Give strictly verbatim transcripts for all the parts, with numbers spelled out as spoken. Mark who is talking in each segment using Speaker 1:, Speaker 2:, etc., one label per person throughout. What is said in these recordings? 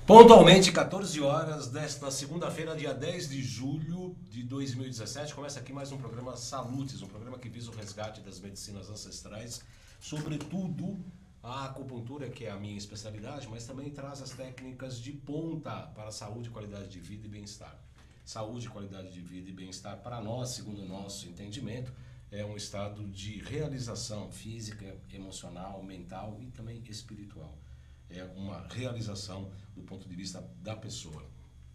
Speaker 1: Pontualmente, quatorze horas desta segunda-feira, dia dez de julho de dois mil e dezessete, começa aqui mais um programa Salutes, um programa que visa o resgate das medicinas ancestrais, sobretudo a acupuntura, que é a minha especialidade, mas também traz as técnicas de ponta para a saúde, qualidade de vida e bem-estar. Saúde, qualidade de vida e bem-estar, para nós, segundo o nosso entendimento, é um estado de realização física, emocional, mental e também espiritual. É uma realização do ponto de vista da pessoa.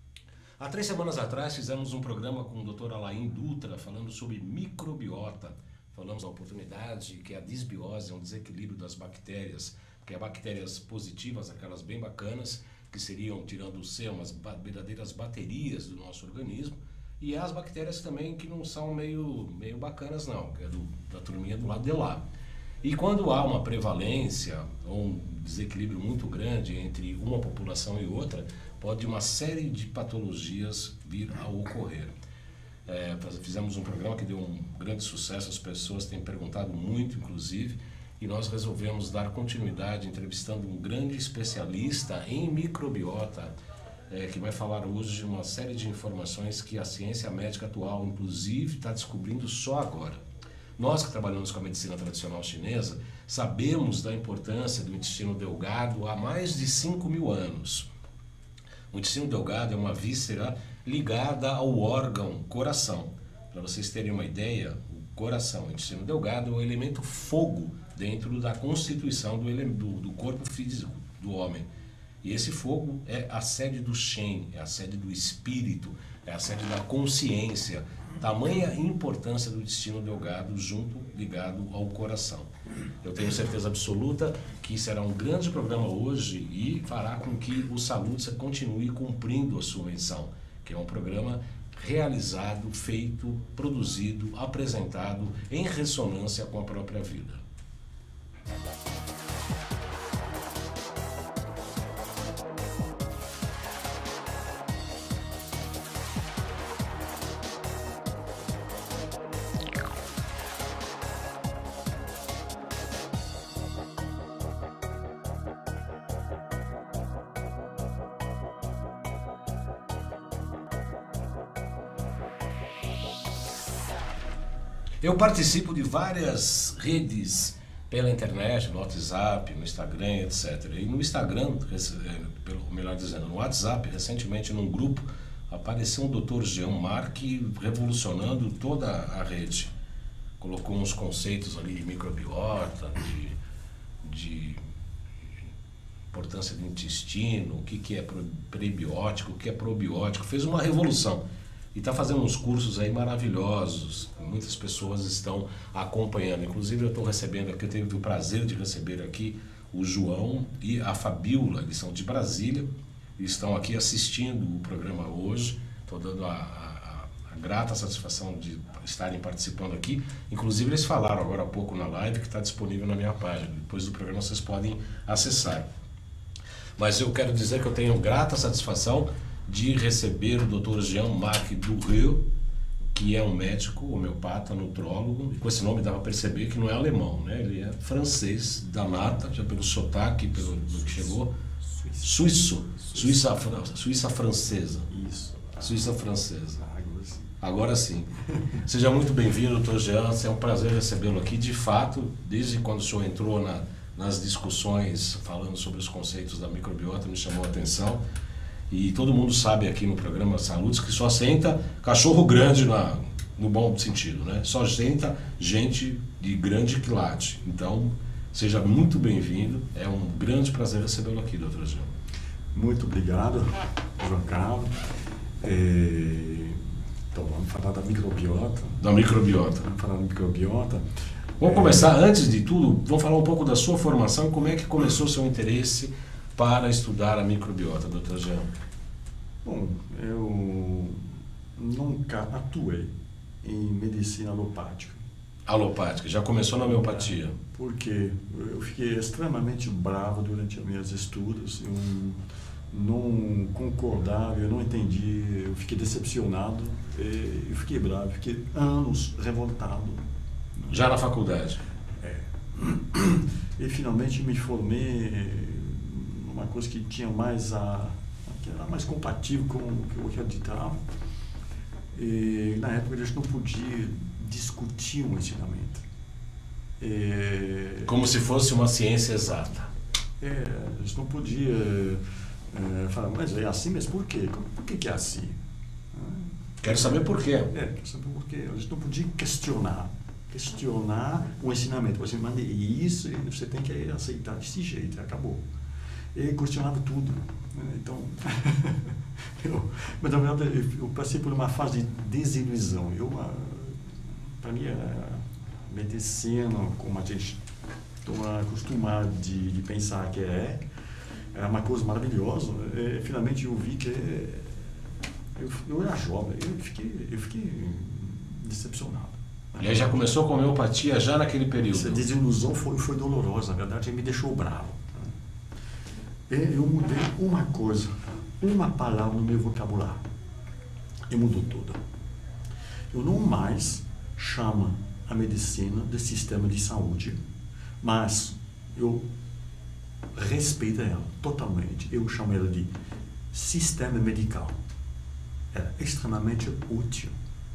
Speaker 1: Há três semanas atrás fizemos um programa com o doutor Alain Dutra falando sobre microbiota. Falamos da oportunidade que a disbiose é um desequilíbrio das bactérias, que é bactérias positivas, aquelas bem bacanas, que seriam, tirando o C, umas verdadeiras baterias do nosso organismo, e as bactérias também que não são meio, meio bacanas não, que é do, da turminha do lado de lá. E quando há uma prevalência ou um desequilíbrio muito grande entre uma população e outra, pode uma série de patologias vir a ocorrer. É, fizemos um programa que deu um grande sucesso, as pessoas têm perguntado muito, inclusive, e nós resolvemos dar continuidade entrevistando um grande especialista em microbiota, é, que vai falar hoje de uma série de informações que a ciência médica atual, inclusive, está descobrindo só agora. Nós que trabalhamos com a medicina tradicional chinesa, sabemos da importância do intestino delgado há mais de cinco mil anos. O intestino delgado é uma víscera ligada ao órgão coração. Para vocês terem uma ideia, o coração, o intestino delgado, é o elemento fogo dentro da constituição do, do, do corpo físico do homem. E esse fogo é a sede do Shen, é a sede do espírito, é a sede da consciência. Tamanha importância do intestino delgado junto, ligado ao coração. Eu tenho certeza absoluta que será um grande programa hoje e fará com que o Salutes continue cumprindo a sua missão, que é um programa realizado, feito, produzido, apresentado em ressonância com a própria vida. Eu participo de várias redes pela internet, no WhatsApp, no Instagram, etcétera. E no Instagram, pelo melhor dizendo, no WhatsApp, recentemente num grupo, apareceu um doutor Jean Marc revolucionando toda a rede. Colocou uns conceitos ali de microbiota, de, de importância do intestino, o que, que é prebiótico, o que é probiótico, fez uma revolução. E está fazendo uns cursos aí maravilhosos, muitas pessoas estão acompanhando. Inclusive eu estou recebendo aqui, eu tive o prazer de receber aqui o João e a Fabíola, eles são de Brasília, e estão aqui assistindo o programa hoje. Estou dando a, a, a grata satisfação de estarem participando aqui. Inclusive eles falaram agora há pouco na live que está disponível na minha página. Depois do programa vocês podem acessar. Mas eu quero dizer que eu tenho grata satisfação de receber o doutor Jean Marc Duréu, que é um médico, homeopata, nutrólogo, e com esse nome dá para perceber que não é alemão, né? Ele é francês da nata, já pelo sotaque, pelo, pelo que chegou, suíço, Suíça, Suíça francesa. Isso. Suíça francesa. Agora sim. Seja muito bem-vindo, doutor Jean, é um prazer recebê-lo aqui. De fato, desde quando o senhor entrou na, nas discussões falando sobre os conceitos da microbiota, me chamou a atenção. E todo mundo sabe aqui no programa Salutes que só senta cachorro grande na, no bom sentido, né? Só senta gente de grande quilate. Então, seja muito bem-vindo. É um grande prazer recebê-lo aqui, doutor Jean.
Speaker 2: Muito obrigado, João Carlos. É... Então, vamos falar da microbiota.
Speaker 1: Da microbiota.
Speaker 2: Vamos falar da microbiota.
Speaker 1: Vamos é... começar, antes de tudo, vamos falar um pouco da sua formação, como é que começou o seu interesse para estudar a microbiota, doutor Jean?
Speaker 2: Bom, eu nunca atuei em medicina alopática.
Speaker 1: Alopática, já começou na homeopatia?
Speaker 2: Porque eu fiquei extremamente bravo durante os meus estudos, eu não concordava, eu não entendi, eu fiquei decepcionado, eu fiquei bravo, fiquei anos revoltado.
Speaker 1: Já na faculdade?
Speaker 2: É. E finalmente me formei numa coisa que tinha mais a, que era mais compatível com o que eu acreditava. E, na época, a gente não podia discutir um ensinamento. E,
Speaker 1: como se fosse uma ciência exata.
Speaker 2: É, a gente não podia é, falar, mas é assim, mas por quê? Por que, que é assim?
Speaker 1: Quero saber por quê.
Speaker 2: É, quero saber por quê. A gente não podia questionar. Questionar o ensinamento. Você manda isso e você tem que aceitar desse jeito. Acabou. Ele questionava tudo. Então, eu, mas na verdade eu passei por uma fase de desilusão. Eu, para mim, a medicina, como a gente está acostumado de, de pensar que é, é uma coisa maravilhosa. E, finalmente eu vi que eu, eu era jovem, eu fiquei, eu fiquei decepcionado.
Speaker 1: E aí já começou com a homeopatia já naquele período?
Speaker 2: Essa desilusão foi, foi dolorosa, na verdade, me deixou bravo. Eu mudei uma coisa, uma palavra no meu vocabulário. E mudou tudo. Eu não mais chamo a medicina de sistema de saúde, mas eu respeito ela totalmente. Eu chamo ela de sistema medical. É extremamente útil.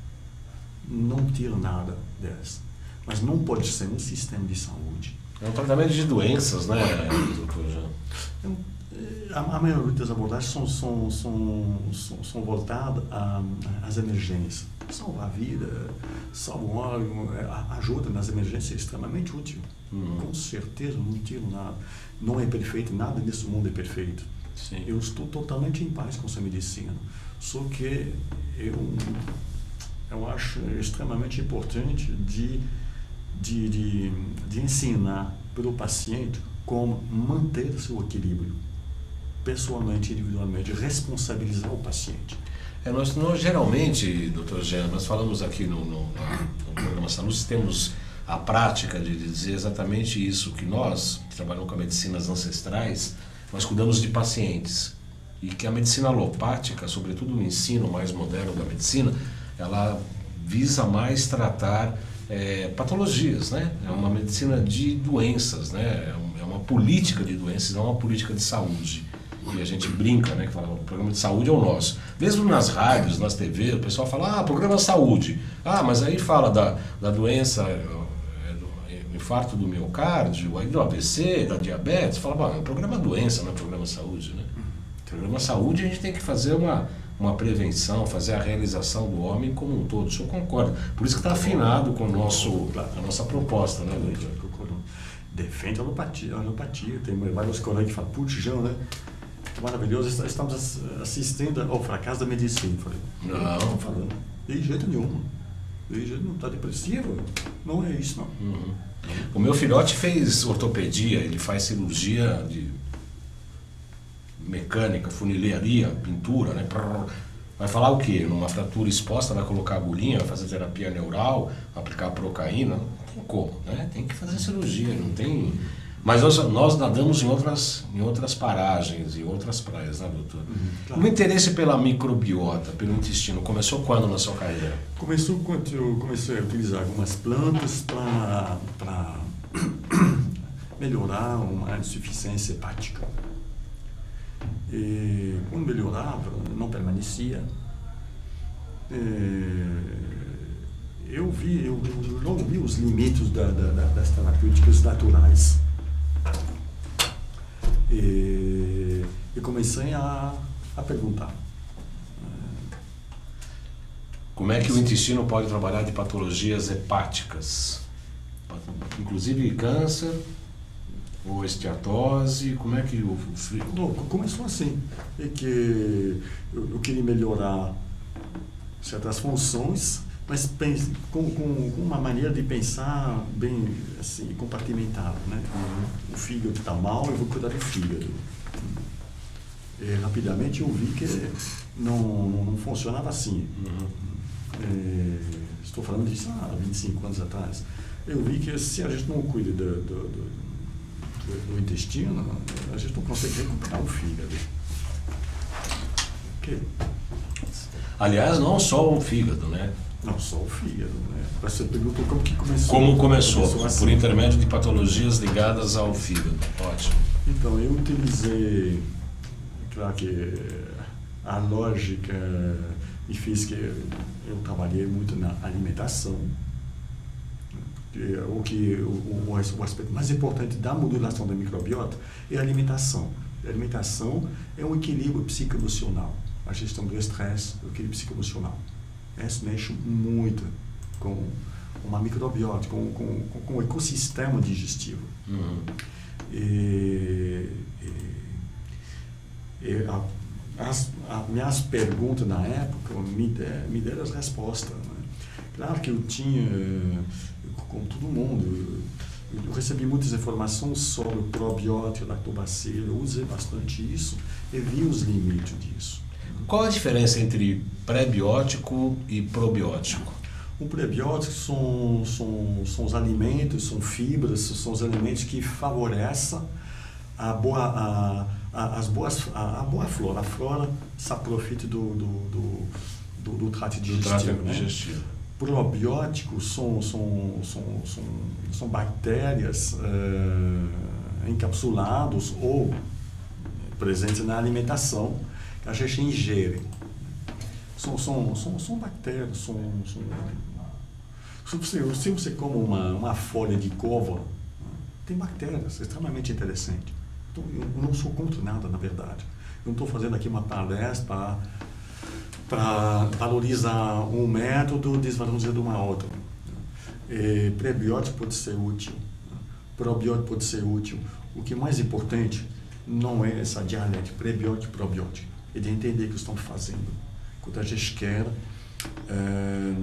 Speaker 2: Não tiro nada dessa. Mas não pode ser um sistema de saúde.
Speaker 1: É um tratamento de doenças, né, doutor Jean?
Speaker 2: A, a maioria das abordagens são, são, são, são, são voltadas às emergências. Salvar a vida, salvar um órgão, ajuda nas emergências é extremamente útil. Uhum. Com certeza, não tiro nada. Não é perfeito, nada nesse mundo é perfeito.
Speaker 1: Sim.
Speaker 2: Eu estou totalmente em paz com essa medicina. Só que eu, eu acho extremamente importante de, de, de, de ensinar para o paciente como manter seu equilíbrio, pessoalmente, individualmente, responsabilizar o paciente.
Speaker 1: É, nós, nós geralmente, doutor Jean, nós falamos aqui no, no, no programa Saúde, temos a prática de dizer exatamente isso, que nós, que trabalhamos com medicinas ancestrais, nós cuidamos de pacientes. E que a medicina alopática, sobretudo o ensino mais moderno da medicina, ela visa mais tratar é, patologias, né? É uma medicina de doenças, né? É, um, é uma política de doenças, não é uma política de saúde. E a gente brinca, né? Que fala, o programa de saúde é o nosso. Mesmo nas rádios, nas T V, o pessoal fala, ah, programa saúde. Ah, mas aí fala da, da doença, é, do infarto do miocárdio, aí do A V C, da diabetes. Fala, bom, é um programa doença, não é programa saúde, né? Programa saúde a gente tem que fazer uma, uma prevenção, fazer a realização do homem como um todo. O senhor concorda? Por isso que está afinado com o nosso, a nossa proposta, né, doutor?
Speaker 2: Defende a alopatia, a alopatia. Tem vários colegas que falam, putz, Jean, né? Maravilhoso, estamos assistindo ao fracasso da medicina. Falei,
Speaker 1: não,
Speaker 2: não falando. De jeito nenhum. De jeito não está depressivo. Não é isso, não.
Speaker 1: Uhum. O meu filhote fez ortopedia, ele faz cirurgia de mecânica, funilaria, pintura, né? Vai falar o quê? Numa fratura exposta, vai colocar agulhinha, vai fazer terapia neural, aplicar procaína? Não tem como, né? Tem que fazer cirurgia, não tem... Mas nós, nós nadamos em outras, em outras paragens, em outras praias, né, doutor? Uhum, claro. O interesse pela microbiota, pelo intestino, começou quando na sua carreira?
Speaker 2: Começou quando eu comecei a utilizar algumas plantas para melhorar uma insuficiência hepática. E quando melhorava, não permanecia. E eu vi, eu, eu logo vi os limites da, da, das terapêuticas naturais. E, e comecei a, a perguntar.
Speaker 1: Como é que o intestino pode trabalhar de patologias hepáticas? Inclusive câncer, ou esteatose, como é que o frio...
Speaker 2: Não, começou assim, é que eu, eu queria melhorar certas funções, mas pense, com, com, com uma maneira de pensar bem assim, compartimentada, né? O fígado está mal, eu vou cuidar do fígado. E, rapidamente eu vi que não, não, não funcionava assim. Uhum. É, estou falando disso há vinte e cinco anos atrás. Eu vi que se a gente não cuida do, do, do do intestino, a gente não consegue recuperar o fígado. Okay.
Speaker 1: Aliás, não só o fígado, né?
Speaker 2: Não só o fígado, né? Você perguntou como que começou.
Speaker 1: Como começou? começou assim. Por intermédio de patologias ligadas ao fígado. Ótimo.
Speaker 2: Então, eu utilizei, claro que a lógica me fez que eu trabalhei muito na alimentação. O que o, o, o aspecto mais importante da modulação da microbiota é a alimentação. A alimentação é um equilíbrio psicoemocional, a gestão do estresse, o equilíbrio psicoemocional. Isso mexe muito com uma microbiota, com, com, com, com o ecossistema digestivo.
Speaker 1: Uhum.
Speaker 2: E, e, e a, as a, minhas perguntas na época me, de, me deram as respostas. Né? Claro que eu tinha, como todo mundo, eu recebi muitas informações sobre o probiótico, lactobacilo, eu usei bastante isso e vi os limites disso.
Speaker 1: Qual a diferença entre pré-biótico e probiótico?
Speaker 2: O prebiótico são, são, são os alimentos, são fibras, são os alimentos que favorecem a boa, a, a, as boas, a, a boa flora. A flora se aproveita do, do, do, do, do trato digestivo. Do trato
Speaker 1: né? digestivo.
Speaker 2: Probióticos são, são, são, são, são bactérias uh, encapsuladas ou presentes na alimentação que a gente ingere. São, são, são, são bactérias, são, são, se você, se você come uma, uma folha de couve, tem bactérias, extremamente interessante. Então, eu não sou contra nada, na verdade. Eu não estou fazendo aqui uma palestra para valorizar um método, desvalorizando uma outra. E prebiótico pode ser útil, probiótico pode ser útil. O que é mais importante não é essa dialética prebiótico e probiótico, é de entender o que estão fazendo. Quando a gente quer é,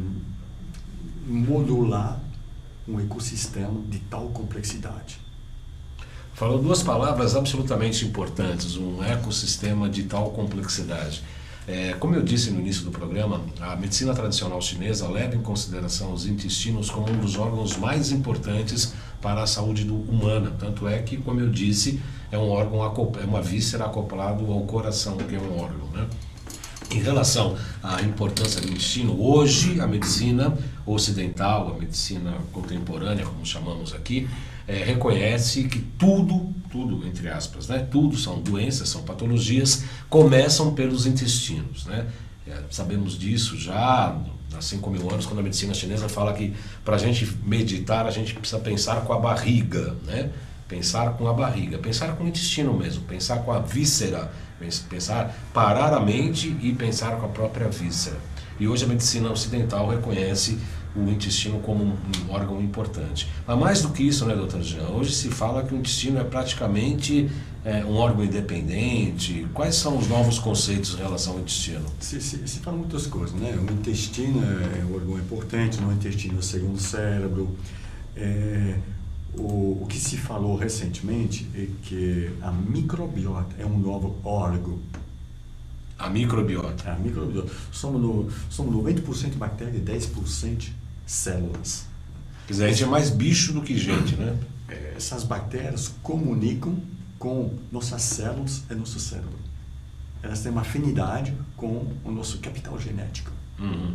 Speaker 2: modular um ecossistema de tal complexidade.
Speaker 1: Falou duas palavras absolutamente importantes, um ecossistema de tal complexidade. É, como eu disse no início do programa, a medicina tradicional chinesa leva em consideração os intestinos como um dos órgãos mais importantes para a saúde do humana. Tanto é que, como eu disse, é um órgão, é uma víscera acoplado ao coração, que é um órgão, né? Em relação à importância do intestino, hoje a medicina ocidental, a medicina contemporânea, como chamamos aqui, é, reconhece que tudo, tudo entre aspas, né, tudo são doenças, são patologias, começam pelos intestinos, né? É, sabemos disso já há cinco mil anos, quando a medicina chinesa fala que para a gente meditar, a gente precisa pensar com a barriga, né? Pensar com a barriga, pensar com o intestino mesmo, pensar com a víscera, pensar, parar a mente e pensar com a própria víscera. E hoje a medicina ocidental reconhece o intestino como um, um órgão importante. Mas mais do que isso, né, doutor Jean? Hoje se fala que o intestino é praticamente é, um órgão independente. Quais são os novos conceitos em relação ao intestino?
Speaker 2: Se, se, se fala muitas coisas, né? O intestino é um órgão importante, no intestino é o segundo cérebro. É, O, o que se falou recentemente é que a microbiota é um novo órgão.
Speaker 1: A microbiota?
Speaker 2: A microbiota. Somos, no, somos noventa por cento bactéria e dez por cento células.
Speaker 1: Quer dizer, a gente é mais bicho do que gente, né?
Speaker 2: Essas bactérias comunicam com nossas células e nosso cérebro. Elas têm uma afinidade com o nosso capital genético.
Speaker 1: Uhum.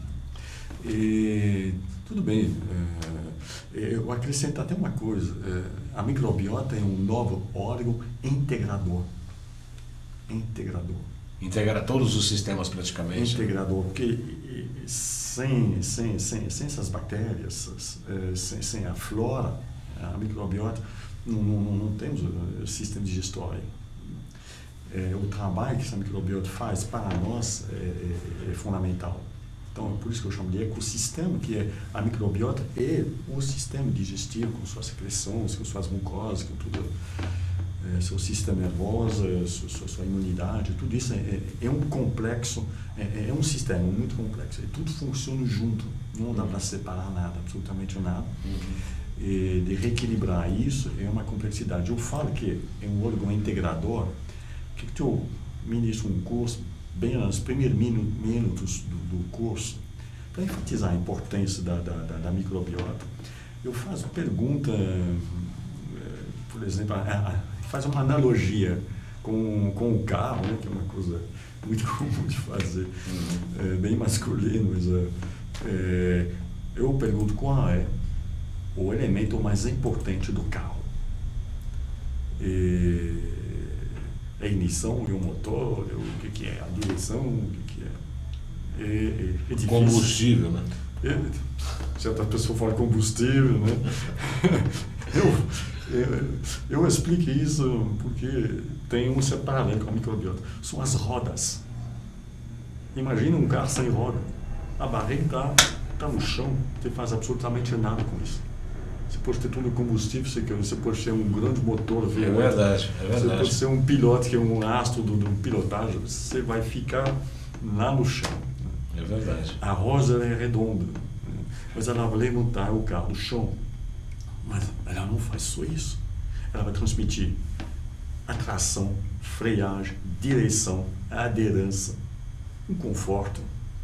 Speaker 2: E, tudo bem. É, eu acrescento até uma coisa. É, a microbiota é um novo órgão integrador. Integrador.
Speaker 1: Integra todos os sistemas praticamente.
Speaker 2: Integrador, porque sem, sem, sem, sem essas bactérias, sem, sem a flora, a microbiota, não, não, não temos o sistema digestório. É, o trabalho que essa microbiota faz para nós é, é, é fundamental. Então, é por isso que eu chamo de ecossistema, que é a microbiota e o sistema digestivo, com suas secreções, com suas mucosas, com tudo, é, seu sistema nervoso, sua, sua imunidade, tudo isso é, é um complexo, é, é um sistema muito complexo. E tudo funciona junto, não dá para separar nada, absolutamente nada.
Speaker 1: Uhum.
Speaker 2: E de reequilibrar isso é uma complexidade. Eu falo que é um órgão integrador, que eu ministro um curso, bem nos primeiros minutos do, do curso, para enfatizar a importância da, da, da, da microbiota, eu faço pergunta, por exemplo, a, a, faz uma analogia com, com o carro, né, que é uma coisa muito comum de fazer, uhum. é, bem masculino, mas é, eu pergunto qual é o elemento mais importante do carro. E, a ignição e o motor, o que, que é a direção, o que, que é. É, é, é difícil.
Speaker 1: Combustível, né?
Speaker 2: É, certas pessoas falam combustível, né? eu, eu, eu explico isso porque tem um separado com a microbiota. São as rodas. Imagina um carro sem roda. A barriga está tá no chão, você faz absolutamente nada com isso. Você pode ter todo o combustível, você, você pode ser um grande motor.
Speaker 1: É verdade, é verdade.
Speaker 2: Você pode ser um piloto, que é um astro do, do pilotagem, você vai ficar lá no chão.
Speaker 1: É verdade.
Speaker 2: A rosa é redonda, né? Mas ela vai levantar o carro do chão. Mas ela não faz só isso. Ela vai transmitir atração, freagem, direção, aderência, um conforto.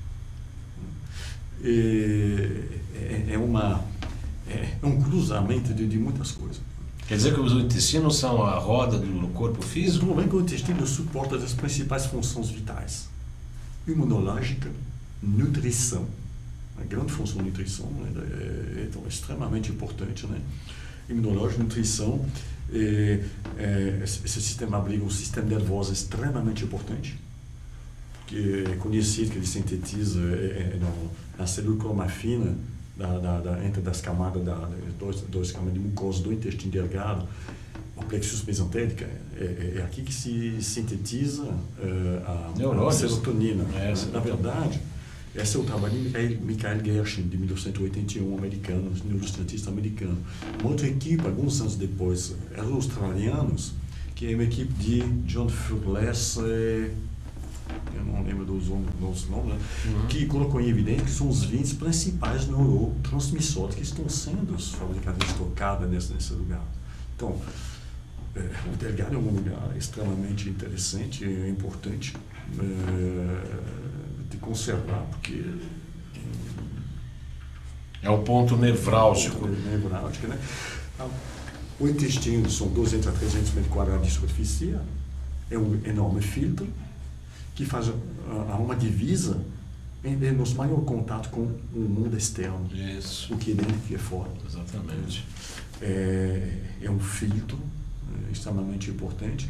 Speaker 2: É, é, é, uma, é, é um cruzamento de, de muitas coisas.
Speaker 1: Quer dizer que os intestinos são a roda do corpo físico?
Speaker 2: O problema é que o intestino suporta as principais funções vitais. Imunológica, nutrição. A grande função da nutrição, né, é, é, então, é extremamente importante. Né? Imunológica, nutrição. É, é, esse sistema abriga um sistema nervoso extremamente importante, que é conhecido que ele sintetiza é, é, na célula cromafina da, da, da, entre das camadas da, dois, dois camadas de mucosa do intestino delgado, o plexus mesentérico, é, é, é aqui que se sintetiza é, a, a serotonina. É, na verdade, esse é o trabalho de Michael Gershon, de mil novecentos e oitenta e um, americano, neurocientista americano. Uma outra equipe, alguns anos depois, eram australianos, que é uma equipe de John Furless, é, eu não lembro dos nomes, né? Uhum. Que colocou em evidência que são os vinte principais neurotransmissores que estão sendo fabricados, estocados nesse, nesse lugar. Então, é, o delgado é um lugar extremamente interessante e importante é, de conservar, porque
Speaker 1: é um ponto nevrálgico.
Speaker 2: É nevrálgico, né? O intestino são duzentos a trezentos metros quadrados de superfície, é um enorme filtro que faz uh, uma divisa em, em nosso maior contato com o mundo externo.
Speaker 1: Isso.
Speaker 2: O que é dentro e o que é fora.
Speaker 1: Exatamente.
Speaker 2: É, é um filtro é, extremamente importante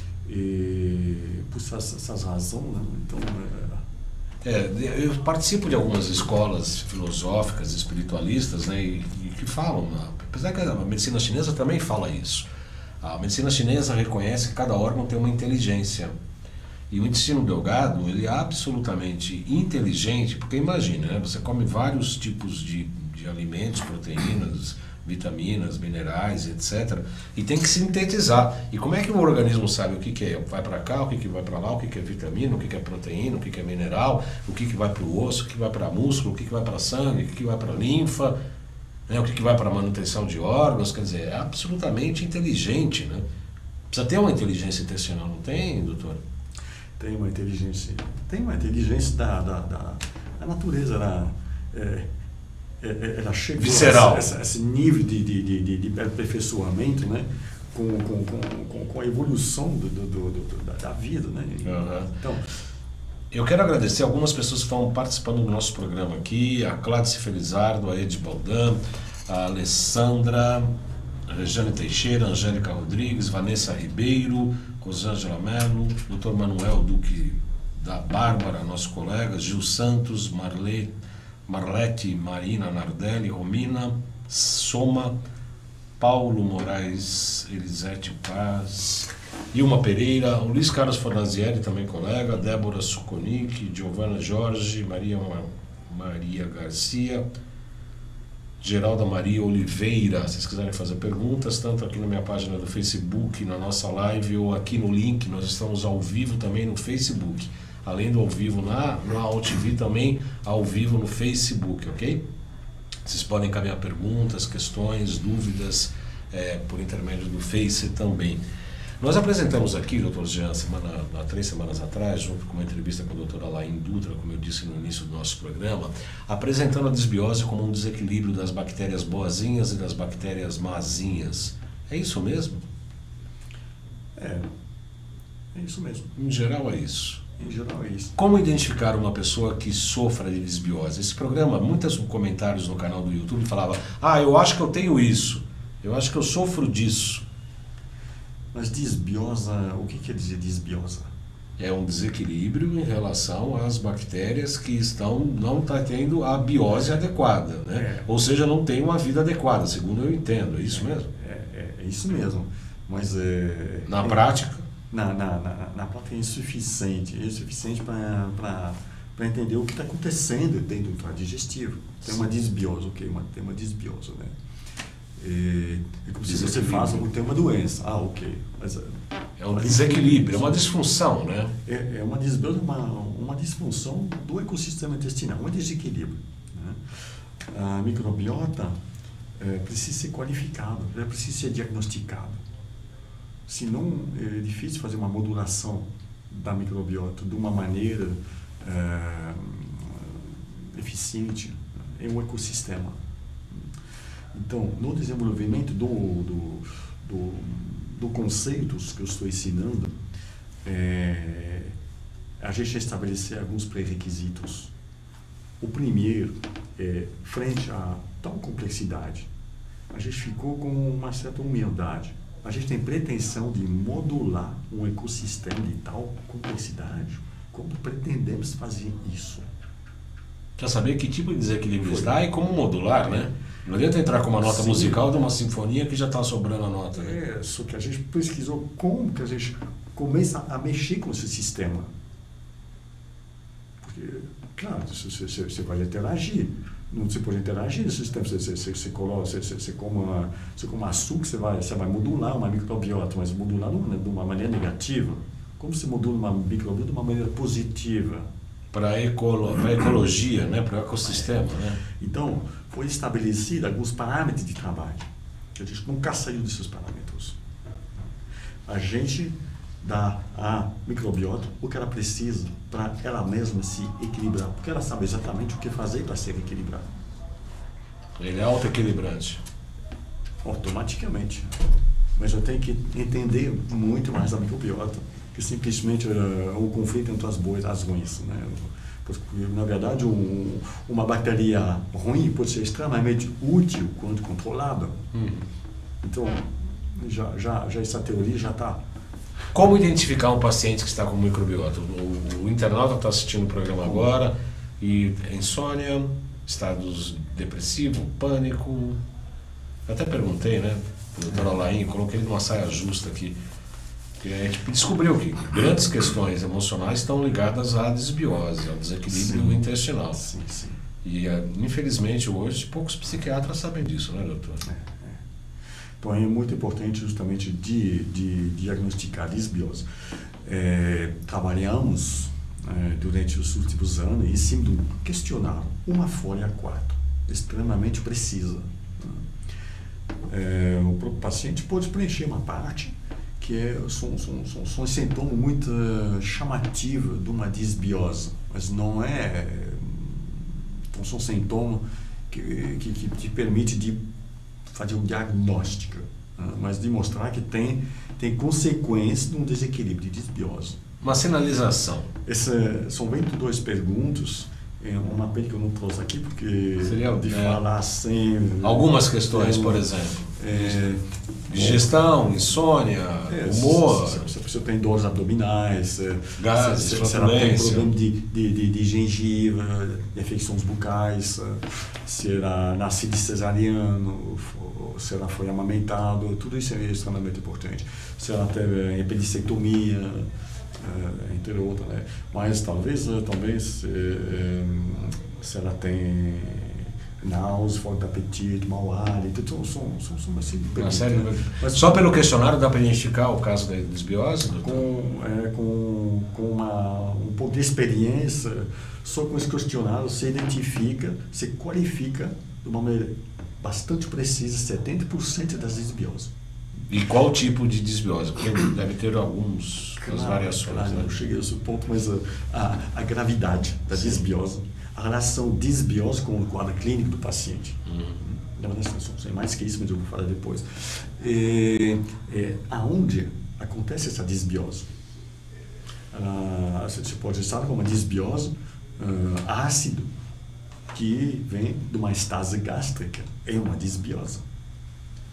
Speaker 2: e por essas, essas razões, né? Então,
Speaker 1: é... É, eu participo de algumas escolas filosóficas, espiritualistas, né, e, e que falam, apesar que a medicina chinesa também fala isso. A medicina chinesa reconhece que cada órgão tem uma inteligência. E o intestino delgado, ele é absolutamente inteligente, porque imagina, né, você come vários tipos de, de alimentos, proteínas, vitaminas, minerais, etcétera. E tem que sintetizar. E como é que o organismo sabe o que, que é? Vai para cá, o que, que vai para lá, o que, que é vitamina, o que, que é proteína, o que, que é mineral, o que, que vai para o osso, o que vai para músculo, o que, que vai para sangue, o que, que vai para linfa, né? O que, que vai para manutenção de órgãos. Quer dizer, é absolutamente inteligente, né? Precisa ter uma inteligência intestinal, não tem, doutor?
Speaker 2: Tem uma inteligência, tem uma inteligência da, da, da, da natureza, da, é, é, ela chegou
Speaker 1: visceral.
Speaker 2: a esse, esse nível de, de, de, de aperfeiçoamento, né, com, com, com, com a evolução do, do, do, do, da, da vida, né?
Speaker 1: Uhum.
Speaker 2: Então,
Speaker 1: eu quero agradecer algumas pessoas que estão participando do nosso programa aqui, a Cláudia Felizardo, a Ed Baldan, a Alessandra, a Regiane Teixeira, a Angélica Rodrigues, Vanessa Ribeiro, Rosângela Mello, doutor Manuel Duque da Bárbara, nosso colega, Gil Santos, Marle, Marlete, Marina Nardelli, Romina, Soma, Paulo Moraes, Elisete Paz, Ilma Pereira, o Luiz Carlos Fornazieri, também colega, Débora Suconic, Giovana Jorge, Maria, Maria Garcia, Geralda Maria Oliveira. Se vocês quiserem fazer perguntas, tanto aqui na minha página do Facebook, na nossa live, ou aqui no link, nós estamos ao vivo também no Facebook. Além do ao vivo na, na A U T V, também ao vivo no Facebook, ok? Vocês podem encaminhar perguntas, questões, dúvidas é, por intermédio do Face também. Nós apresentamos aqui, doutor Jean, semana, há três semanas atrás, junto com uma entrevista com a doutora Laine Dutra, como eu disse no início do nosso programa, apresentando a desbiose como um desequilíbrio das bactérias boazinhas e das bactérias mazinhas. É isso mesmo?
Speaker 2: É, é isso mesmo.
Speaker 1: Em geral é isso.
Speaker 2: Em geral é isso.
Speaker 1: Como identificar uma pessoa que sofra de desbiose? Esse programa, muitos comentários no canal do YouTube falavam, ah, eu acho que eu tenho isso, eu acho que eu sofro disso.
Speaker 2: Mas disbiose, o que quer dizer disbiose?
Speaker 1: É um desequilíbrio em relação às bactérias que estão não está tendo a biose adequada, né?
Speaker 2: É.
Speaker 1: Ou seja, não tem uma vida adequada, segundo eu entendo. É isso mesmo?
Speaker 2: É, é, é isso mesmo. Mas é,
Speaker 1: na
Speaker 2: é,
Speaker 1: prática?
Speaker 2: Na, na, na, na prática é insuficiente. É insuficiente para entender o que está acontecendo dentro do trato digestivo. Tem uma disbiose, ok? Uma, tem uma disbiose, né? É, é como se você faz, tem uma doença. Ah, ok. Mas,
Speaker 1: é um desequilíbrio, é uma disfunção, né?
Speaker 2: É, é uma disbiose, uma, uma disfunção do ecossistema intestinal, um desequilíbrio. Né? A microbiota é, precisa ser qualificada, ela precisa ser diagnosticada. Senão, é difícil fazer uma modulação da microbiota de uma maneira é, eficiente em um ecossistema. Então, no desenvolvimento do, do, do, do conceitos que eu estou ensinando, é, a gente estabelecer alguns pré-requisitos. O primeiro é, frente a tal complexidade, a gente ficou com uma certa humildade. A gente tem pretensão de modular um ecossistema de tal complexidade. Como pretendemos fazer isso?
Speaker 1: Quer saber que tipo de desequilíbrio está e como modular, né? Não adianta entrar com uma nota Sim. musical de uma sinfonia que já está sobrando a nota. Né?
Speaker 2: É, só que a gente pesquisou como que a gente começa a mexer com esse sistema. Porque, claro, você, você, você vai interagir. Não se pode interagir nesse sistema. Você, você, você, coloca, você, você, você, come uma, você come açúcar, você vai, você vai modular uma microbiota, mas modular não, né, de uma maneira negativa. Como se modula uma microbiota de uma maneira positiva?
Speaker 1: Para a ecolo, ecologia, né? Para o ecossistema. Né?
Speaker 2: Então, foi estabelecido alguns parâmetros de trabalho. A gente nunca saiu desses parâmetros. A gente dá à microbiota o que ela precisa para ela mesma se equilibrar, porque ela sabe exatamente o que fazer para ser equilibrada.
Speaker 1: Ele é auto-equilibrante.
Speaker 2: Automaticamente. Mas eu tenho que entender muito mais a microbiota que simplesmente uh, um conflito entre as boas e as ruins, né? Porque, na verdade, um, uma bactéria ruim pode ser extremamente útil quando controlada.
Speaker 1: Hum.
Speaker 2: Então, já, já, já essa teoria já está.
Speaker 1: Como identificar um paciente que está com microbiota? O, o internauta está assistindo o programa agora e insônia, estados depressivo, pânico. Eu até perguntei, né, para o doutor Alain, coloquei ele numa saia justa aqui. A gente descobriu que grandes questões emocionais estão ligadas à desbiose, ao desequilíbrio sim. intestinal.
Speaker 2: Sim, sim.
Speaker 1: E, infelizmente, hoje, poucos psiquiatras sabem disso, né, doutor?
Speaker 2: É, é. Então, é muito importante justamente de, de diagnosticar a desbiose. É, trabalhamos é, durante os últimos anos em cima de um questionário, uma folha A quatro, extremamente precisa. É, o paciente pode preencher uma parte que é, são, são, são, são sintomas muito chamativos de uma disbiose, mas não é, então são sintomas que, que, que te permite de fazer um diagnóstico, né? Mas de mostrar que tem, tem consequências de um desequilíbrio de disbiose.
Speaker 1: Uma sinalização.
Speaker 2: Essa, são vinte e duas perguntas, é uma pena que eu não trouxe aqui, porque
Speaker 1: seria
Speaker 2: de
Speaker 1: é,
Speaker 2: falar sem...
Speaker 1: Algumas questões, é, por exemplo.
Speaker 2: É,
Speaker 1: digestão, insônia,
Speaker 2: é,
Speaker 1: humor.
Speaker 2: Se, se, se a pessoa tem dores abdominais,
Speaker 1: gases,
Speaker 2: se, se, se ela tem problema de, de, de, de gengiva, infecções bucais, se ela nasce de cesariano, se ela foi amamentado, tudo isso é extremamente importante. Se ela teve epidissectomia, entre outras, né? Mas talvez, talvez se, se ela tem náuseas, falta de apetite, mau hálito, então são, são, são assim,
Speaker 1: uma série, né? Mas só pelo questionário dá para identificar o caso da desbiose?
Speaker 2: Com, é, com, com uma, um pouco de experiência, só com esse questionário você identifica, você qualifica de uma maneira bastante precisa setenta por cento das desbioses.
Speaker 1: E qual tipo de desbiose? Porque deve ter algumas claro, variações.
Speaker 2: Claro,
Speaker 1: né?
Speaker 2: Eu cheguei a esse ponto, mas a, a, a gravidade da Sim. desbiose, a relação desbiose com o quadro clínico do paciente.
Speaker 1: Uhum.
Speaker 2: Na verdade, não sei mais que isso, mas eu vou falar depois. É, é, aonde acontece essa desbiose? Ah, você pode estar com uma desbiose ah, ácido que vem de uma estase gástrica, é uma desbiose.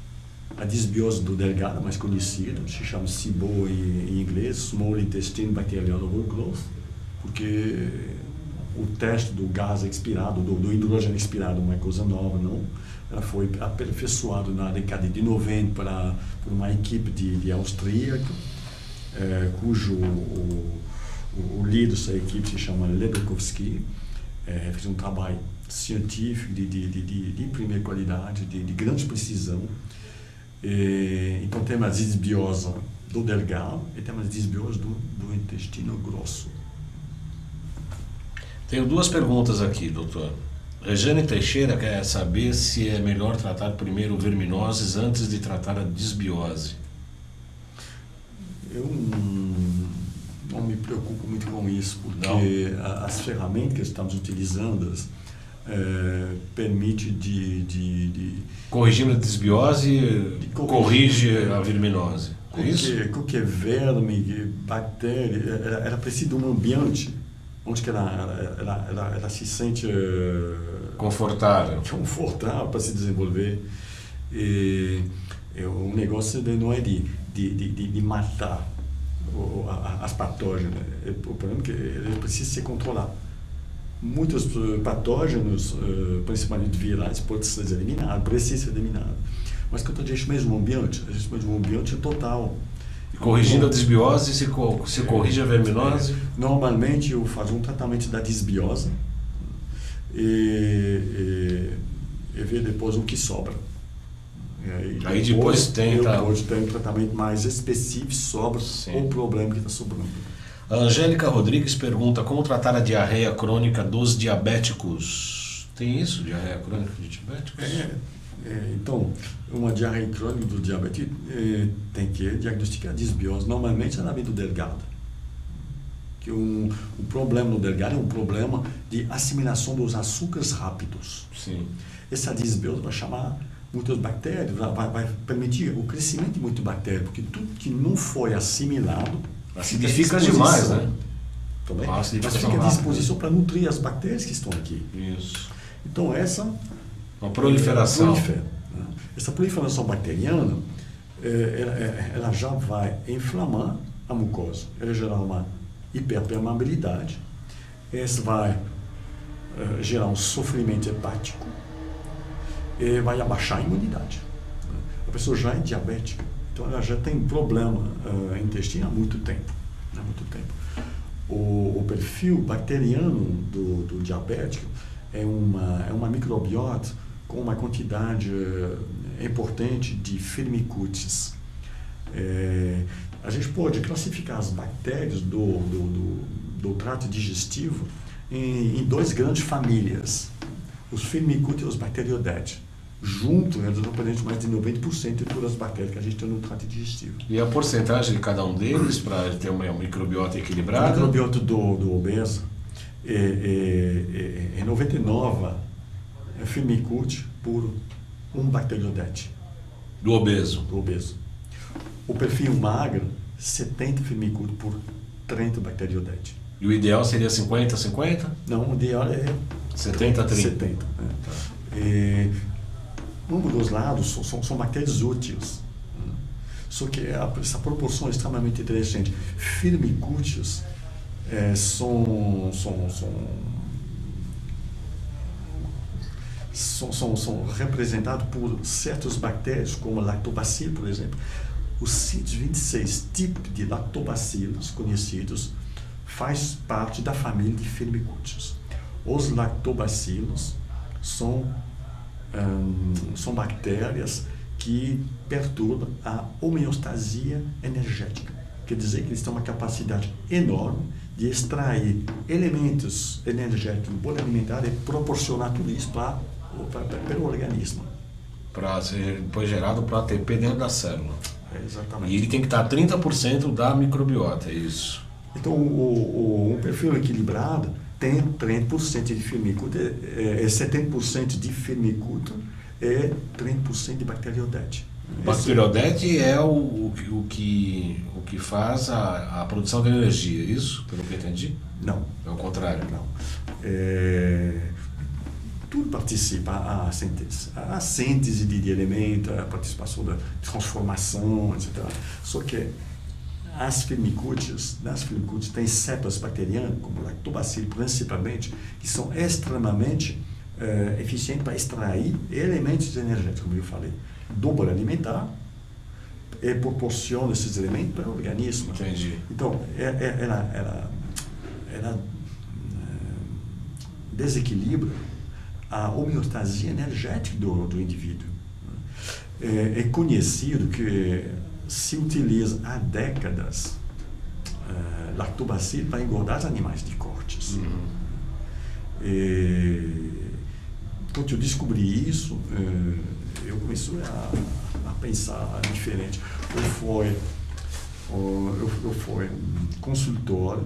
Speaker 2: a disbiose do delgado, mais conhecida, se chama S I B O em, em inglês, Small Intestine Bacterial Overgrowth, porque o teste do gás expirado, do, do hidrogênio expirado, não é coisa nova, não. Ela foi aperfeiçoada na década de noventa para, por uma equipe de, de austríaco, eh, cujo o, o, o líder dessa equipe se chama Ledokowski, eh, fez um trabalho científico de, de, de, de, de primeira qualidade, de, de grande precisão. E, então tem uma disbiose do delgado e tem uma disbiose do, do intestino grosso.
Speaker 1: Tenho duas perguntas aqui, doutor. Regiane Teixeira quer saber se é melhor tratar primeiro verminoses antes de tratar a disbiose.
Speaker 2: Eu não, não me preocupo muito com isso, porque a, as ferramentas que estamos utilizando é, permitem de, de, de...
Speaker 1: Corrigindo a disbiose,
Speaker 2: de
Speaker 1: corrige a verminose. É isso?
Speaker 2: Qualquer verme, bactéria, ela, ela precisa de um ambiente onde que ela, ela, ela, ela se sente uh,
Speaker 1: confortável,
Speaker 2: confortável para se desenvolver. E, e o negócio não é de, de, de, de matar o, a, as patógenos. O problema é que ele precisa ser controlado. Muitos patógenos, uh, principalmente virais, podem ser eliminados, precisam ser eliminados. Mas quando a gente mesmo ambiente, a gente mesmo ambiente total.
Speaker 1: Corrigindo a disbiose, se, co se corrige a verminose?
Speaker 2: Normalmente eu faço um tratamento da disbiose e, e, e ver depois o que sobra. E aí,
Speaker 1: aí depois, depois tenta...
Speaker 2: Depois tem um tratamento mais específico sobre Sim. o problema que está sobrando.
Speaker 1: A Angélica Rodrigues pergunta como tratar a diarreia crônica dos diabéticos. Tem isso? Diarreia crônica de diabéticos?
Speaker 2: É. É, então, uma diarreia crônica do diabetes é, tem que diagnosticar a disbiose. Normalmente ela vem do delgado. Que um, o problema no delgado é um problema de assimilação dos açúcares rápidos.
Speaker 1: Sim.
Speaker 2: Essa disbiose vai chamar muitas bactérias, vai, vai permitir o crescimento de muitas bactérias, porque tudo que não foi assimilado
Speaker 1: acidifica demais, né?
Speaker 2: Também. Mas fica à disposição para nutrir as bactérias que estão aqui.
Speaker 1: Isso.
Speaker 2: Então essa
Speaker 1: uma proliferação.
Speaker 2: Prolifera, né? Essa proliferação bacteriana, é, ela, ela já vai inflamar a mucosa, ela gerar uma hiperpermeabilidade, essa vai é, gerar um sofrimento hepático e vai abaixar a imunidade. A pessoa já é diabética, então ela já tem problema uh, intestino há muito tempo. Há muito tempo. O, o perfil bacteriano do, do diabético é uma, é uma microbiota com uma quantidade uh, importante de firmicutes. É, a gente pode classificar as bactérias do, do, do, do trato digestivo em, em duas grandes famílias, os firmicutes e os bacteroidetes. Junto, eles representam mais de noventa por cento de todas as bactérias que a gente tem no trato digestivo.
Speaker 1: E a porcentagem de cada um deles para ter uma microbiota equilibrada?
Speaker 2: O microbiota do, do obeso é, é, é, é noventa e nove é firmicute por um bacteroidete.
Speaker 1: Do obeso?
Speaker 2: Do obeso. O perfil magro, setenta firmicute por trinta bacteroidete.
Speaker 1: E o ideal seria cinquenta a cinquenta?
Speaker 2: Não, o ideal é
Speaker 1: setenta a trinta.
Speaker 2: setenta. Né? Tá. É, um dos lados são, são, são bactérias úteis. Né? Só que a, essa proporção é extremamente interessante. Firmicutes é, são, são, são, são, são, são representados por certas bactérias, como lactobacillus, por exemplo. Os cento e vinte e seis tipos de lactobacilos conhecidos faz parte da família de firmicutes. Os lactobacilos são Hum, são bactérias que perturbam a homeostasia energética. Quer dizer que eles têm uma capacidade enorme de extrair elementos energéticos do bolo alimentar e proporcionar tudo isso para, para, para o organismo.
Speaker 1: Para ser depois gerado para A T P dentro da célula.
Speaker 2: É, exatamente.
Speaker 1: E ele tem que estar trinta por cento da microbiota, é isso?
Speaker 2: Então, o, o, um perfil equilibrado tem trinta por cento de firmicute, é, é setenta por cento de firmicute e trinta por cento de bacteroidete.
Speaker 1: O bacteroidete é o, o, o, que, o que faz a, a produção de energia, isso? Pelo que eu entendi?
Speaker 2: Não.
Speaker 1: É o contrário?
Speaker 2: Não. É, tudo participa, a, a síntese, a síntese de, de elementos, a participação da transformação, etcétera. Só que as firmicutes, nas firmicutes tem cepas bacterianas, como o lactobacillus principalmente, que são extremamente uh, eficientes para extrair elementos energéticos, como eu falei, do bolo alimentar, e proporciona esses elementos para o organismo.
Speaker 1: Entendi.
Speaker 2: Então, ela, ela, ela desequilibra a homeostasia energética do, do indivíduo. É, é conhecido que se utiliza há décadas uh, lactobacillus para engordar os animais de cortes.
Speaker 1: Uhum.
Speaker 2: E, quando eu descobri isso, uh, eu comecei a, a pensar diferente. Eu fui, uh, eu, eu fui consultor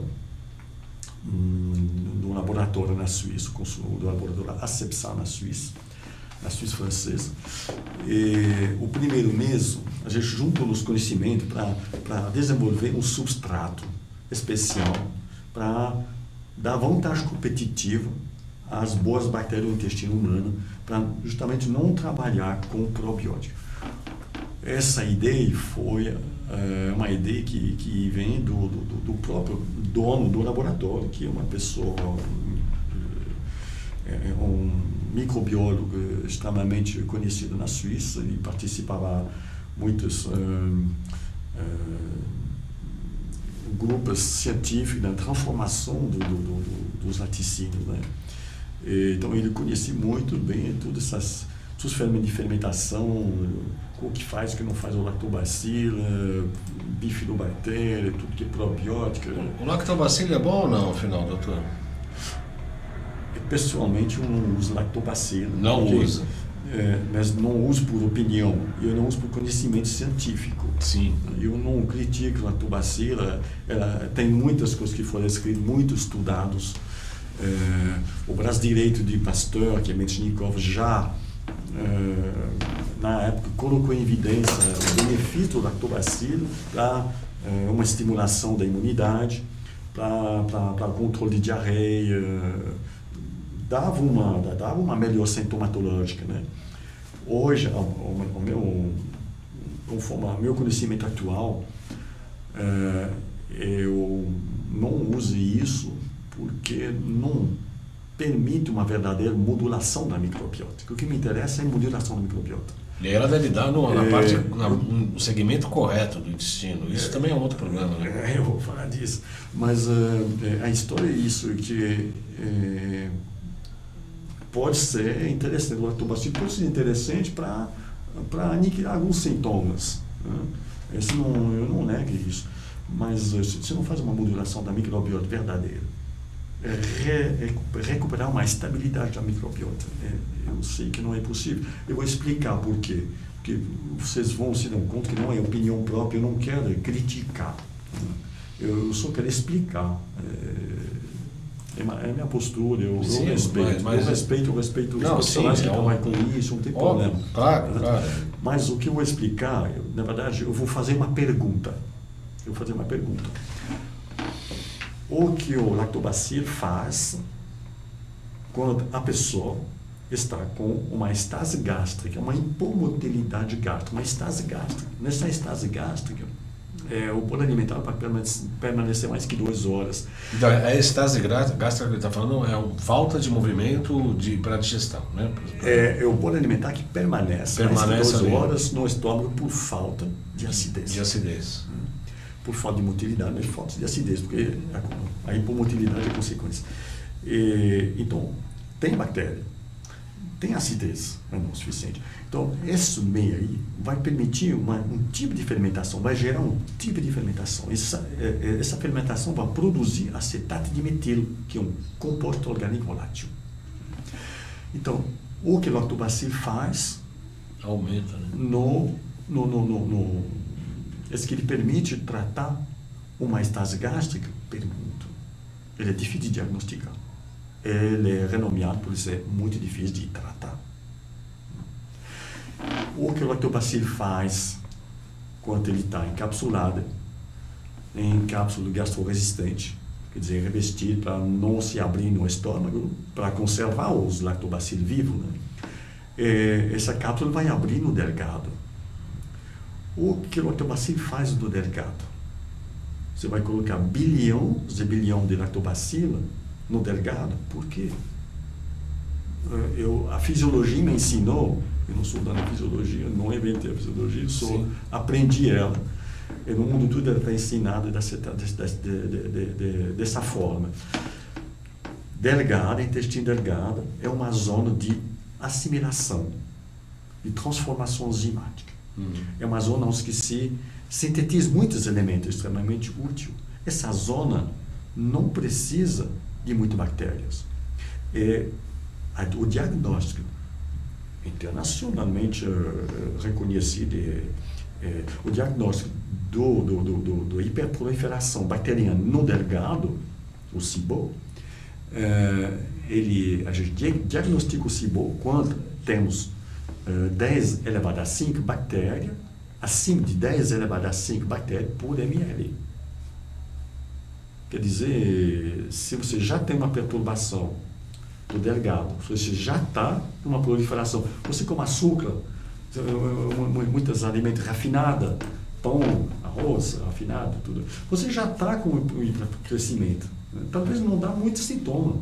Speaker 2: um, do laboratório na Suíça, do laboratório Acepsa na Suíça, na Suíça francesa. E o primeiro mês, a gente juntou os conhecimentos para desenvolver um substrato especial para dar vantagem competitiva às boas bactérias do intestino humano, para justamente não trabalhar com probiótico. Essa ideia foi é, uma ideia que, que vem do, do, do próprio dono do laboratório, que é uma pessoa, é, um microbiólogo extremamente conhecido na Suíça, e participava muitos uh, uh, grupos científicos na transformação do, do, do, dos laticínios, né? E, então ele conhecia muito bem todas essas todos os fermentos de fermentação, o que faz, o que não faz o lactobacillus, bifidobactéria, tudo que é probiótica.
Speaker 1: O lactobacillus é bom ou não, afinal, doutor?
Speaker 2: Pessoalmente, eu não uso lactobacillus.
Speaker 1: Não
Speaker 2: porque,
Speaker 1: usa?
Speaker 2: É, mas não uso por opinião, eu não uso por conhecimento científico.
Speaker 1: Sim.
Speaker 2: Eu não critico o lactobacillus, ela tem muitas coisas que foram escritas, muito estudados. É, o braço direito de Pasteur, que é Metchnikov, já é, na época colocou em evidência o benefício do lactobacillus para é, uma estimulação da imunidade, para controle de diarreia, dava uma, dava uma melhor sintomatológica, né? Hoje, o, o meu, conforme o meu conhecimento atual, é, eu não uso isso porque não permite uma verdadeira modulação da microbiota. O que me interessa é a modulação da microbiota.
Speaker 1: E ela deve dar no, na é, parte, na, no segmento correto do intestino. Isso é, também é um outro problema, né?
Speaker 2: É, eu vou falar disso. Mas uh, a história é isso, que é, pode ser interessante, o lactobacillus pode ser interessante para aniquilar alguns sintomas, né? Esse não, eu não nego isso. Mas se você não faz uma modulação da microbiota verdadeira, Re, recuperar uma estabilidade da microbiota, é, eu sei que não é possível. Eu vou explicar por quê. Porque vocês vão se dar conta que não é opinião própria, eu não quero criticar. Eu só quero explicar. É, é a minha postura, eu,
Speaker 1: Sim,
Speaker 2: eu respeito.
Speaker 1: Mas, mas...
Speaker 2: Eu respeito, eu respeito os
Speaker 1: não,
Speaker 2: profissionais
Speaker 1: sim,
Speaker 2: que
Speaker 1: é
Speaker 2: trabalham
Speaker 1: um...
Speaker 2: com isso, não tem
Speaker 1: oh,
Speaker 2: problema.
Speaker 1: Claro, claro.
Speaker 2: Mas o que eu vou explicar, eu, na verdade, eu vou fazer uma pergunta. Eu vou fazer uma pergunta. O que o lactobacillus faz quando a pessoa está com uma estase gástrica, uma hipomotilidade gástrica, uma estase gástrica. Nessa estase gástrica, é, o bolo alimentar para permanecer, permanecer mais que duas horas.
Speaker 1: Então, a estase gástrica que ele está falando é uma falta de movimento de, para a digestão, né?
Speaker 2: É, é o bolo alimentar que permanece,
Speaker 1: permanece
Speaker 2: mais que duas
Speaker 1: ali.
Speaker 2: horas no estômago por falta de acidez.
Speaker 1: De acidez.
Speaker 2: Por falta de motilidade, mas falta de acidez, porque a, a hipomotilidade é consequência. E, então, tem bactéria, tem acidez, mas não é o suficiente. Então, esse meio aí vai permitir uma, um tipo de fermentação, vai gerar um tipo de fermentação. Essa, essa fermentação vai produzir acetato de metilo, que é um composto orgânico volátil. Então, o que o lactobacillus faz...
Speaker 1: Aumenta, né?
Speaker 2: No... no, no, no, no é que ele permite tratar uma estase gástrica? Pergunto. Ele é difícil de diagnosticar. Ele é renomeado por ser muito difícil de tratar. O que o lactobacillus faz quando ele está encapsulado em cápsula gastroresistente, quer dizer, revestido para não se abrir no estômago, para conservar os lactobacilos vivos, né? E essa cápsula vai abrir no delgado. O que o lactobacilo faz no delgado? Você vai colocar bilhões e bilhões de lactobacilo no delgado. Por quê? Eu, a fisiologia me ensinou, eu não sou da fisiologia, não inventei a fisiologia, eu só aprendi ela. E no mundo todo ela está ensinada dessa, dessa, de, de, de, dessa forma. Delgado, intestino delgado, é uma zona de assimilação, de transformação enzimática. Uhum. É uma zona onde se sintetiza muitos elementos extremamente úteis. Essa zona não precisa de muitas bactérias. É, o diagnóstico internacionalmente uh, reconhecido é, é, o diagnóstico do, do, do, do, do hiperproliferação bacteriana no delgado, o S I B O, uh, ele, a gente diagnostica o S I B O quando temos uh, dez elevado a cinco bactérias, acima de dez elevado a cinco bactérias por ml. Quer dizer, se você já tem uma perturbação do delgado, você já está numa proliferação, você come açúcar, muitos alimentos refinados, pão, arroz rafinado, tudo, você já está com o crescimento. Talvez não dá muito sintoma,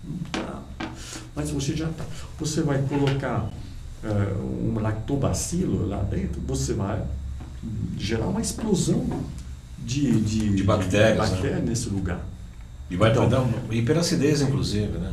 Speaker 2: mas você já está. Você vai colocar uh, um lactobacilo lá dentro, você vai gerar uma explosão de, de,
Speaker 1: de bactérias,
Speaker 2: de bactérias
Speaker 1: né?
Speaker 2: nesse lugar.
Speaker 1: E vai
Speaker 2: então,
Speaker 1: dar uma hiperacidez, inclusive, né?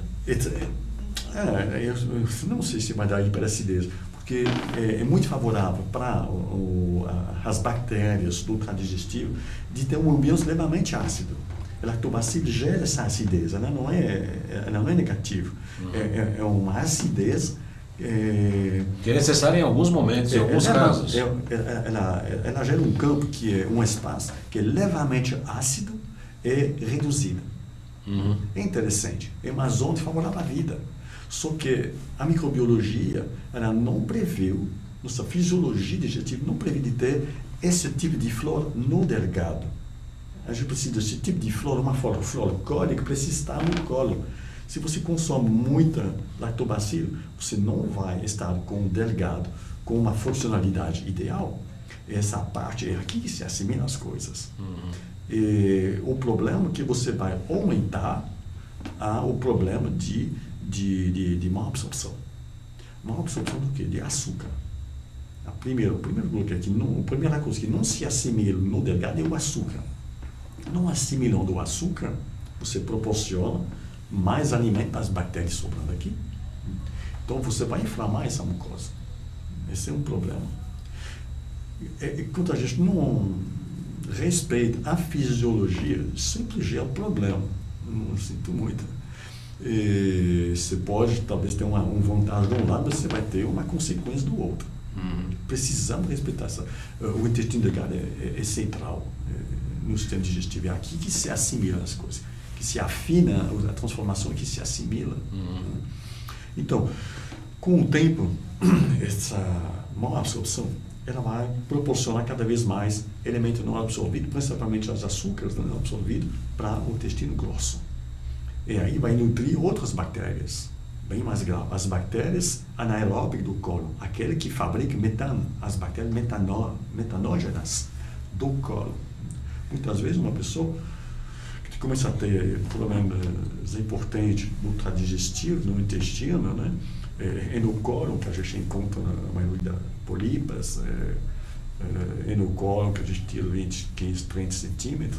Speaker 2: É, eu não sei se vai dar hiperacidez, porque é, é muito favorável para o, a, as bactérias do trato digestivo de ter um ambiente levemente ácido. O lactobacilo gera essa acidez, ela não é, ela não é negativa. Uhum. É, é uma acidez É,
Speaker 1: que é necessária em alguns momentos, em alguns
Speaker 2: ela,
Speaker 1: casos.
Speaker 2: Ela, ela, ela gera um campo que é um espaço que é levemente ácido e reduzido. Uhum. É interessante, é uma zona favorável à vida. Só que a microbiologia ela não previu, nossa fisiologia digestiva não previu de ter esse tipo de flora no delgado. A gente precisa desse tipo de flora, uma flora, flora cólica que precisa estar no colo. Se você consome muita lactobacilo, você não vai estar com o delgado com uma funcionalidade ideal. Essa parte é aqui que se assimila as coisas. Uhum. E o problema é que você vai aumentar ah, o problema de, de, de, de má absorção. Má absorção do quê? De açúcar. A primeira, o primeiro bloco é que não, a primeira coisa que não se assimila no delgado é o açúcar. Não assimilando o açúcar, você proporciona mais alimento para as bactérias sobrando aqui. Então você vai inflamar essa mucosa. Esse é um problema. É, quando a gente não respeita a fisiologia, sempre gera problema. Não sinto muito. E você pode talvez ter uma, uma vantagem de um lado, mas você vai ter uma consequência do outro. Uhum. Precisamos respeitar essa. O intestino delgado é, é, é central é, no sistema digestivo. É aqui que se assimilam as coisas. Que se afina, a transformação que se assimila. Uhum. Então, com o tempo, essa má absorção, ela vai proporcionar cada vez mais elementos não absorvidos, principalmente os açúcares não absorvidos, para o intestino grosso. E aí vai nutrir outras bactérias, bem mais graves. As bactérias anaeróbicas do colo, aquele que fabrica metano, as bactérias metano, metanógenas do colo. Muitas vezes uma pessoa começa a ter problemas importantes no trato digestivo, no intestino, né? É, é no cólon que a gente encontra a maioria das polipas, é, é, é no cólon que a gente tira vinte, quinze, trinta centímetros,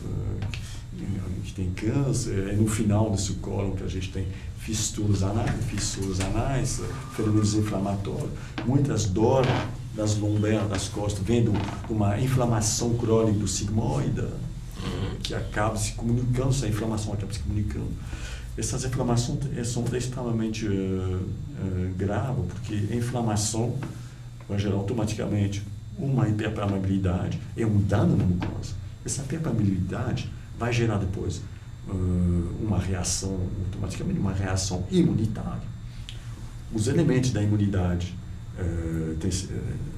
Speaker 2: é, que tem câncer, é no final desse cólon que a gente tem fissuras anais, fissuras anais, fenômenos inflamatórios, muitas dores das lombares, das costas, vendo uma inflamação crônica do sigmoide, que acaba se comunicando, essa inflamação acaba se comunicando. Essas inflamações são extremamente uh, uh, graves, porque a inflamação vai gerar automaticamente uma hiperpermeabilidade e um dano na mucosa. Essa hiperpermeabilidade vai gerar depois uh, uma reação, automaticamente uma reação imunitária. Os elementos da imunidade uh, tem, uh,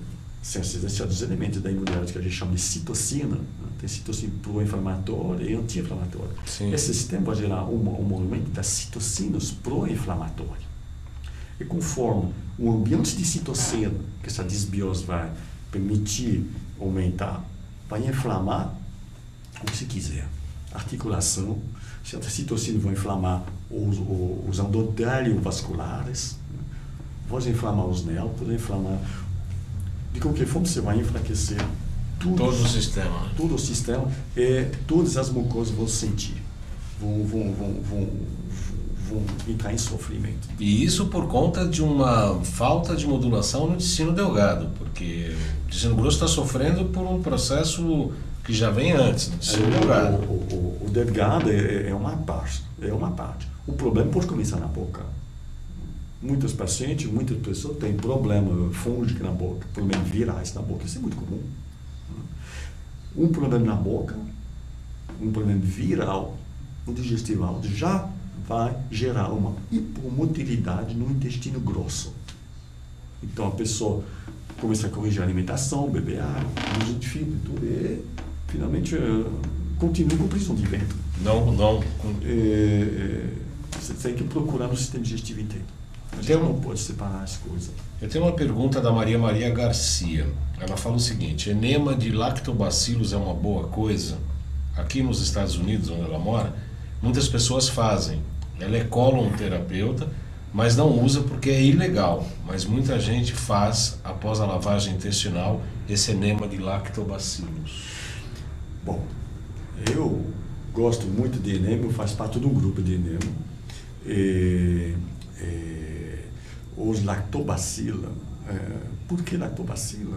Speaker 2: sem certos elementos da imunidade que a gente chama de citocina, né? Tem citocina pro-inflamatória e anti-inflamatória. Esse sistema vai gerar um, um movimento das citocinas pro-inflamatórias. E conforme o ambiente de citocina, que essa desbiose vai permitir aumentar, vai inflamar o que se quiser. Articulação, certas citocinas vão inflamar os, os endotélios vasculares, né? Vão inflamar os nervos, podem inflamar. De qualquer forma, você vai enfraquecer tudo,
Speaker 1: todo o sistema.
Speaker 2: Todo o sistema e todas as mucosas vão sentir, vão, vão, vão, vão, vão entrar em sofrimento.
Speaker 1: E isso por conta de uma falta de modulação no intestino delgado, porque o intestino grosso está sofrendo por um processo que já vem antes, no intestino
Speaker 2: é,
Speaker 1: delgado.
Speaker 2: O, o, o, o delgado é, é uma parte, é uma parte. O problema pode começar na boca. Muitos pacientes, muitas pessoas têm problema fúngico na boca, problemas virais na boca, isso é muito comum. Um problema na boca, um problema viral, um digestival, já vai gerar uma hipomotilidade no intestino grosso. Então a pessoa começa a corrigir a alimentação, beber água, uso de fibra, tudo, e finalmente uh, continua com prisão de ventre.
Speaker 1: Não, não.
Speaker 2: É, é, você tem que procurar no sistema digestivo inteiro. A gente não pode separar as coisas.
Speaker 1: Eu tenho uma pergunta da Maria Maria Garcia. Ela fala o seguinte: enema de lactobacilos é uma boa coisa? Aqui nos Estados Unidos, onde ela mora, muitas pessoas fazem. Ela é colon-terapeuta, mas não usa porque é ilegal. Mas muita gente faz, após a lavagem intestinal, esse enema de lactobacilos.
Speaker 2: Bom, eu gosto muito de enema, faço parte de um grupo de enema. E, e, os lactobacillus, é, por que lactobacillus?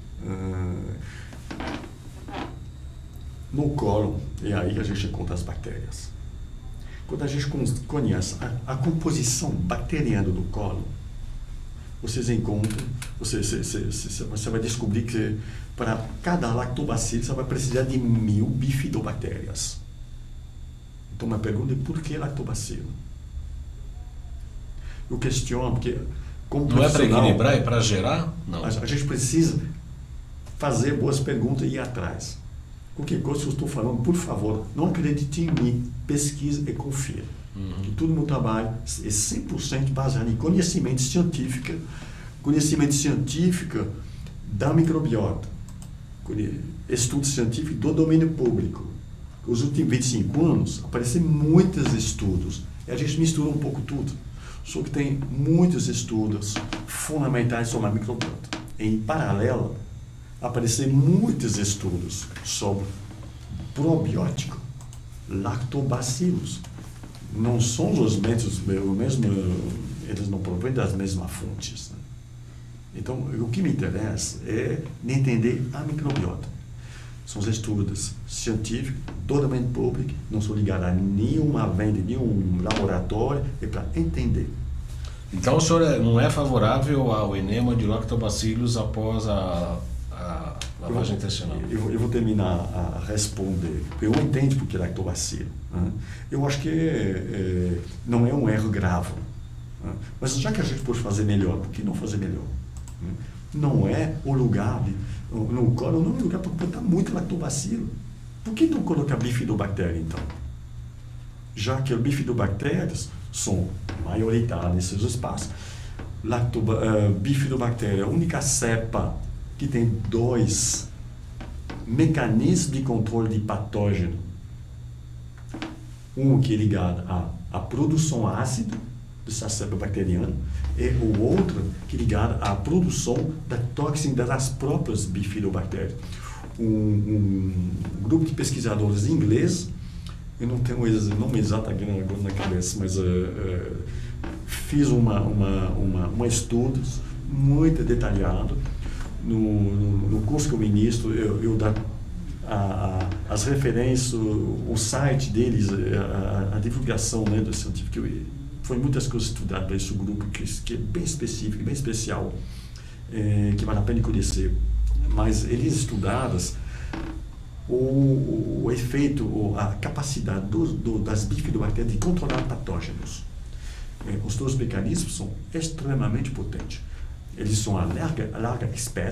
Speaker 2: É, no cólon, e aí a gente encontra as bactérias. Quando a gente conhece a, a composição bacteriana do cólon, vocês encontram, você, você, você, você vai descobrir que para cada lactobacillus você vai precisar de mil bifidobactérias. Então, uma pergunta é por que lactobacillus? Eu questiono, porque como
Speaker 1: não é para equilibrar, é para gerar? Não.
Speaker 2: A, a gente precisa fazer boas perguntas e ir atrás. Qualquer coisa que eu estou falando, por favor, não acredite em mim, pesquise e confie. Uhum. Todo o meu trabalho é cem por cento baseado em conhecimento científico, conhecimento científico da microbiota, estudo científico do domínio público. Os últimos vinte e cinco anos, apareceram muitos estudos, e a gente mistura um pouco tudo. Só que tem muitos estudos fundamentais sobre a microbiota. Em paralelo, apareceram muitos estudos sobre probiótico, lactobacilos. Não são os mesmos, o mesmo, eles não provêm das mesmas fontes. Né? Então, o que me interessa é entender a microbiota. São os estudos científicos, do domínio público, não são ligados a nenhuma venda, nenhum laboratório, é para entender.
Speaker 1: Então o senhor não é favorável ao enema de lactobacilos após a, a lavagem intestinal?
Speaker 2: Eu, eu vou terminar a responder. Eu entendo porque lactobacilo. Né? Eu acho que é, não é um erro grave. Né? Mas já que a gente pode fazer melhor, por que não fazer melhor? Né? Não é o lugar, de, no colo não é o lugar para botar muito lactobacilo. Por que não colocar bifidobactéria, então? Já que as bifidobactérias são maioritárias nesses espaços. Lactoba, uh, bifidobactéria, a única cepa que tem dois mecanismos de controle de patógeno. Um que é ligado à, à produção ácida dessa cepa bacteriana e o outro que é ligado à produção da toxina das próprias bifidobactérias. Um, um, um grupo de pesquisadores ingleses, eu não tenho o nome exato aqui agora na cabeça, mas uh, uh, fiz uma, uma, uma, uma estudo muito detalhado. No, no, no curso que eu ministro, eu, eu dou a, a, as referências, o, o site deles, a, a, a divulgação, né, do científico. Foi muitas coisas estudadas para esse grupo, que, que é bem específico, bem especial, é, que vale a pena conhecer. Mas eles estudadas o, o efeito, a capacidade do, do, das bifidobactérias de controlar patógenos. É, os dois mecanismos são extremamente potentes. Eles são a larga, a larga espectro,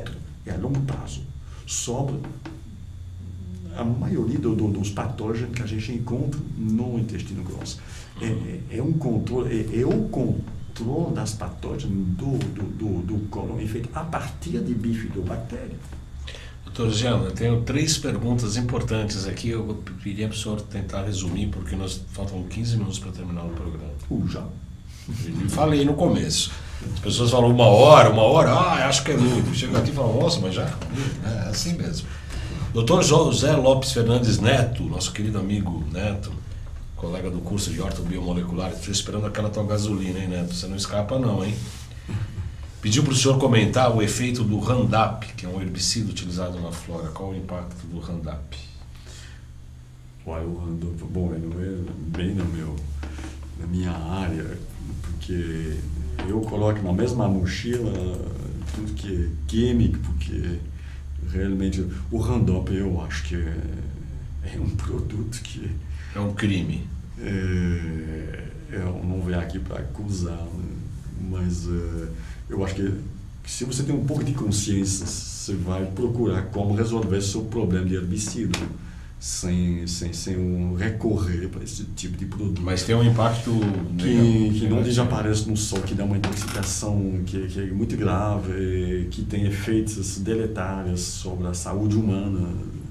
Speaker 2: é a longo prazo, sobre a maioria do, do, dos patógenos que a gente encontra no intestino grosso. É, é, é um controle, é, é o controle das patógenos do, do, do, do cólon feito a partir de bifidobactéria.
Speaker 1: Doutor Jean, eu tenho três perguntas importantes aqui. Eu pediria para o senhor tentar resumir, porque nós faltam quinze minutos para terminar o programa.
Speaker 2: Uh, já.
Speaker 1: Eu falei no começo. As pessoas falam uma hora, uma hora, ah, acho que é muito. Chega aqui e fala, nossa, mas já é assim mesmo. doutor José Lopes Fernandes Neto, nosso querido amigo Neto, colega do curso de ortobiomolecular, estou esperando aquela tua gasolina, hein, Neto? Você não escapa não, hein? Pediu para o senhor comentar o efeito do Roundup, que é um herbicida utilizado na flora. Qual o impacto do Roundup?
Speaker 2: Uai, o Roundup, bom, é bem no meu, na minha área, porque eu coloco na mesma mochila tudo que é químico, porque realmente o Roundup eu acho que é, é um produto que...
Speaker 1: É um crime.
Speaker 2: É, eu não venho aqui para acusar, mas é, eu acho que, que se você tem um pouco de consciência, você vai procurar como resolver seu problema de herbicida, sem, sem, sem um recorrer para esse tipo de produto.
Speaker 1: Mas tem um impacto...
Speaker 2: Que, que não desaparece no sol, que dá uma intoxicação que, que é muito grave, que tem efeitos deletários sobre a saúde humana,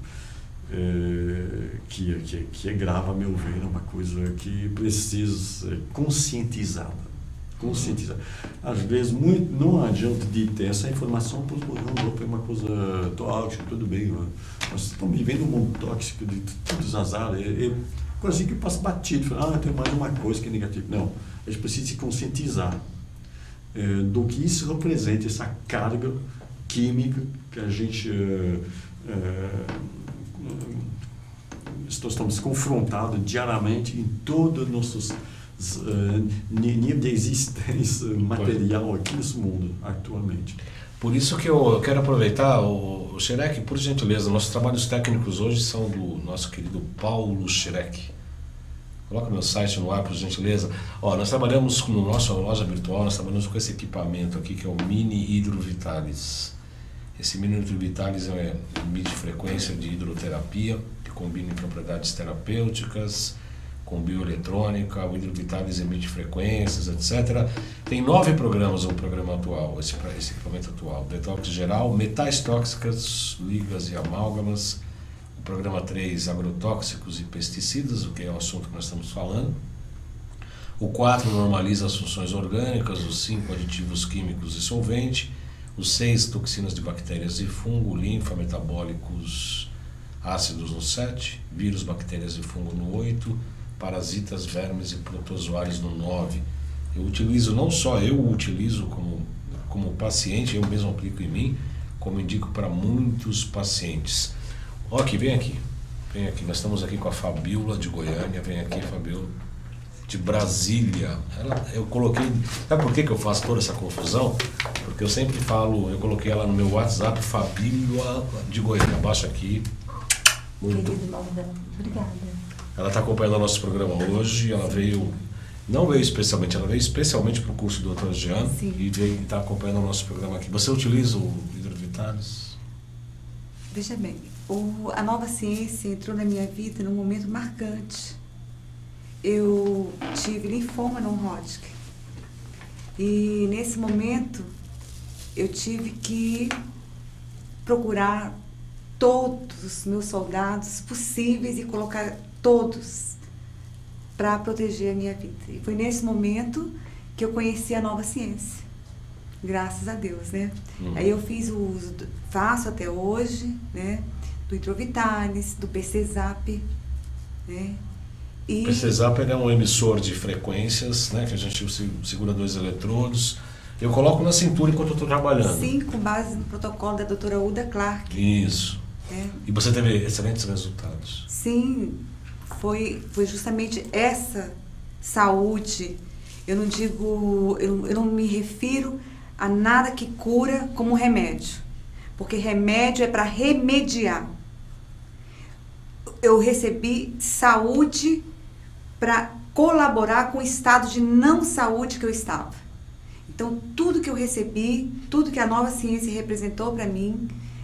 Speaker 2: é, que, que, que é grave, a meu ver, é uma coisa que precisa ser conscientizada. Conscientizar. Às vezes muito, não adianta de ter essa informação, pois é uma coisa tóxica, tudo bem. Né? Nós estamos vivendo um mundo tóxico de todas as áreas. É, é quase que passa batido. Ah, tem mais uma coisa que é negativa. Não, a gente precisa se conscientizar é, do que isso representa, essa carga química que a gente é, é, estamos confrontados diariamente em todos os nossos Uh, nível de existência material aqui nesse mundo atualmente.
Speaker 1: Por isso que eu quero aproveitar, o, o Xerec, por gentileza, nossos trabalhos técnicos hoje são do nosso querido Paulo Xerec. Coloca meu site no ar, por gentileza. Ó, nós trabalhamos no nossa loja virtual, nós trabalhamos com esse equipamento aqui que é o Mini Hidrovitalis. Esse Mini Hidrovitalis é emite frequência de hidroterapia, que combina propriedades terapêuticas com bioeletrônica, o Hidrovitalis emite frequências, etcétera. Tem nove programas o programa atual, esse, esse equipamento atual. Detox geral, metais tóxicas, ligas e amálgamas. O programa três, agrotóxicos e pesticidas, o que é o assunto que nós estamos falando. O quatro, normaliza as funções orgânicas. O cinco, aditivos químicos e solvente. O seis, toxinas de bactérias e fungo, linfa, metabólicos ácidos no sete. Vírus, bactérias e fungo no oito. Parasitas, vermes e protozoários no nove. Eu utilizo, não só eu utilizo como, como paciente, eu mesmo aplico em mim, como indico para muitos pacientes. Ó, aqui, vem aqui, vem aqui, nós estamos aqui com a Fabiola de Goiânia, vem aqui, Fabiola, de Brasília. Ela, eu coloquei, sabe por que, que eu faço toda essa confusão? Porque eu sempre falo, eu coloquei ela no meu WhatsApp, Fabiola de Goiânia, abaixa aqui. Muito.
Speaker 3: Obrigada.
Speaker 1: Ela está acompanhando o nosso programa hoje, ela veio, não veio especialmente, ela veio especialmente para o curso do doutor Jean. Sim. E está acompanhando o nosso programa aqui. Você utiliza o Hidrovitalis?
Speaker 3: Veja bem, o, a nova ciência entrou na minha vida num momento marcante. Eu tive linfoma não-Hodgkin e nesse momento eu tive que procurar todos os meus soldados possíveis e colocar todos para proteger a minha vida. E foi nesse momento que eu conheci a nova ciência. Graças a Deus, né? Uhum. Aí eu fiz o uso, do, faço até hoje, né? Do Hidrovitalis, do P C Zap, né? E...
Speaker 1: O P C Zap é um emissor de frequências, né? Que a gente segura dois eletrodos. Eu coloco na cintura enquanto eu estou trabalhando.
Speaker 3: Sim, com base no protocolo da doutora Uda Clark.
Speaker 1: Isso. É. E você teve excelentes resultados.
Speaker 3: Sim, foi, foi justamente essa saúde. Eu não digo, eu, eu não me refiro a nada que cura como remédio, porque remédio é para remediar. Eu recebi saúde para colaborar com o estado de não saúde que eu estava. Então, tudo que eu recebi, tudo que a nova ciência representou para mim,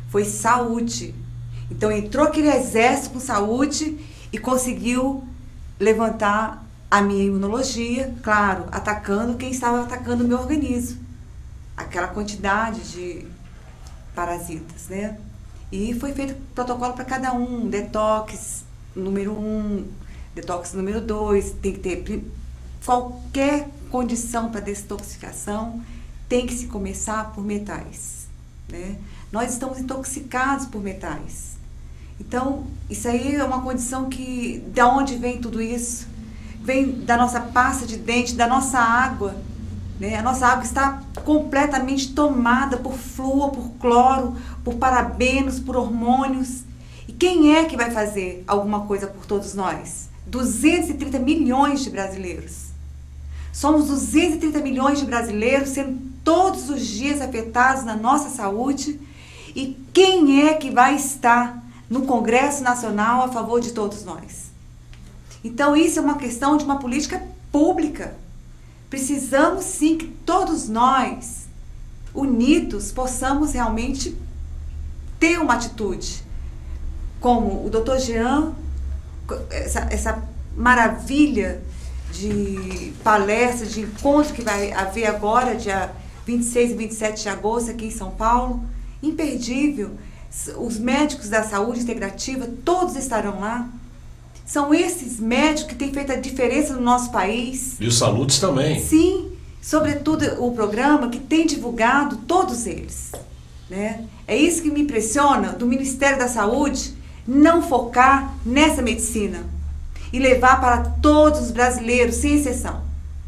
Speaker 3: foi saúde. Então entrou aquele exército com saúde e conseguiu levantar a minha imunologia, claro, atacando quem estava atacando o meu organismo. Aquela quantidade de parasitas, né? E foi feito protocolo para cada um, detox número um, detox número dois, tem que ter qualquer condição para desintoxicação, tem que se começar por metais, né? Nós estamos intoxicados por metais. Então, isso aí é uma condição que, da onde vem tudo isso? Vem da nossa pasta de dente, da nossa água, né? A nossa água está completamente tomada por flúor, por cloro, por parabenos, por hormônios. E quem é que vai fazer alguma coisa por todos nós? duzentos e trinta milhões de brasileiros. Somos duzentos e trinta milhões de brasileiros sendo todos os dias afetados na nossa saúde. E quem é que vai estar no Congresso Nacional a favor de todos nós? Então, isso é uma questão de uma política pública. Precisamos, sim, que todos nós, unidos, possamos realmente ter uma atitude. Como o doutor Jean, essa, essa maravilha de palestra, de encontro que vai haver agora, dia vinte e seis e vinte e sete de agosto, aqui em São Paulo, imperdível. Os médicos da saúde integrativa, todos estarão lá. São esses médicos que têm feito a diferença no nosso país.
Speaker 1: E os saludos também.
Speaker 3: Sim, sobretudo o programa que tem divulgado todos eles, né? É isso que me impressiona do Ministério da Saúde, não focar nessa medicina e levar para todos os brasileiros, sem exceção.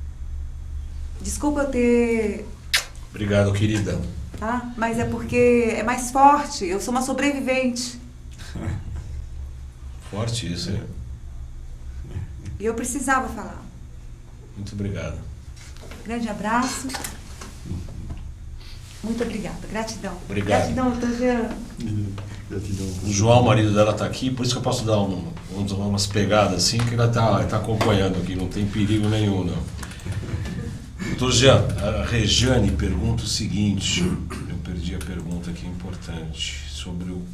Speaker 3: Desculpa eu ter...
Speaker 1: Obrigado, querida.
Speaker 3: Tá? Mas é porque é mais forte, eu sou uma sobrevivente.
Speaker 1: Forte isso, hein?
Speaker 3: E eu precisava falar.
Speaker 1: Muito obrigado.
Speaker 3: Grande abraço. Muito obrigada. Gratidão.
Speaker 1: Obrigado.
Speaker 3: Gratidão, doutor Jean.
Speaker 2: Gratidão.
Speaker 1: O João, o marido dela, está aqui, por isso que eu posso dar um, um, umas pegadas assim, que ela está tá acompanhando aqui, não tem perigo nenhum, não. Doutor Jean, a Regiane pergunta o seguinte, eu perdi a pergunta aqui, importante, sobre o...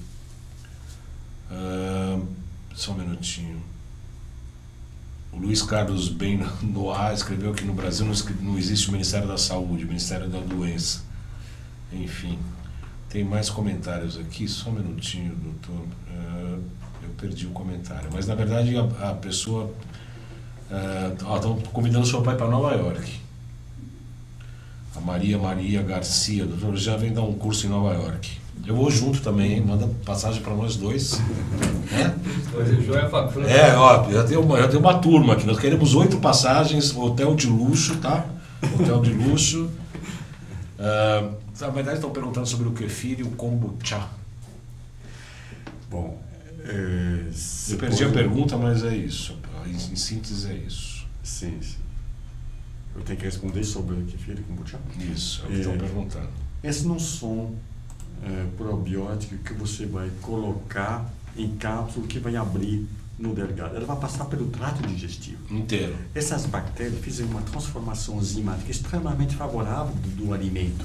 Speaker 1: Uh, só um minutinho. O Luiz Carlos Ben Noah escreveu que no Brasil não, não existe o Ministério da Saúde, o Ministério da Doença. Enfim, tem mais comentários aqui, só um minutinho, doutor. Uh, eu perdi o comentário, mas na verdade a, a pessoa... Estão uh, convidando o seu pai para Nova York. A Maria Maria Garcia, doutor, já vem dar um curso em Nova York. Eu vou junto também, hein? Manda passagem para nós dois. Né? É, ó, já tem, uma, já tem uma turma aqui. Nós queremos oito passagens, hotel de luxo, tá? Hotel de luxo. Uh, na verdade, estão perguntando sobre o kefir e o kombucha.
Speaker 2: Bom, é,
Speaker 1: eu perdi pode... a pergunta, mas é isso. Em, em síntese, é isso.
Speaker 2: Sim, sim. Eu tenho que responder sobre o kefir e kombucha?
Speaker 1: Isso, é o que estão perguntando.
Speaker 2: Esses não são é, probióticos que você vai colocar em cápsula que vai abrir no delgado. Ela vai passar pelo trato digestivo.
Speaker 1: Inteiro.
Speaker 2: Essas bactérias fizeram uma transformação enzimática extremamente favorável do, do alimento.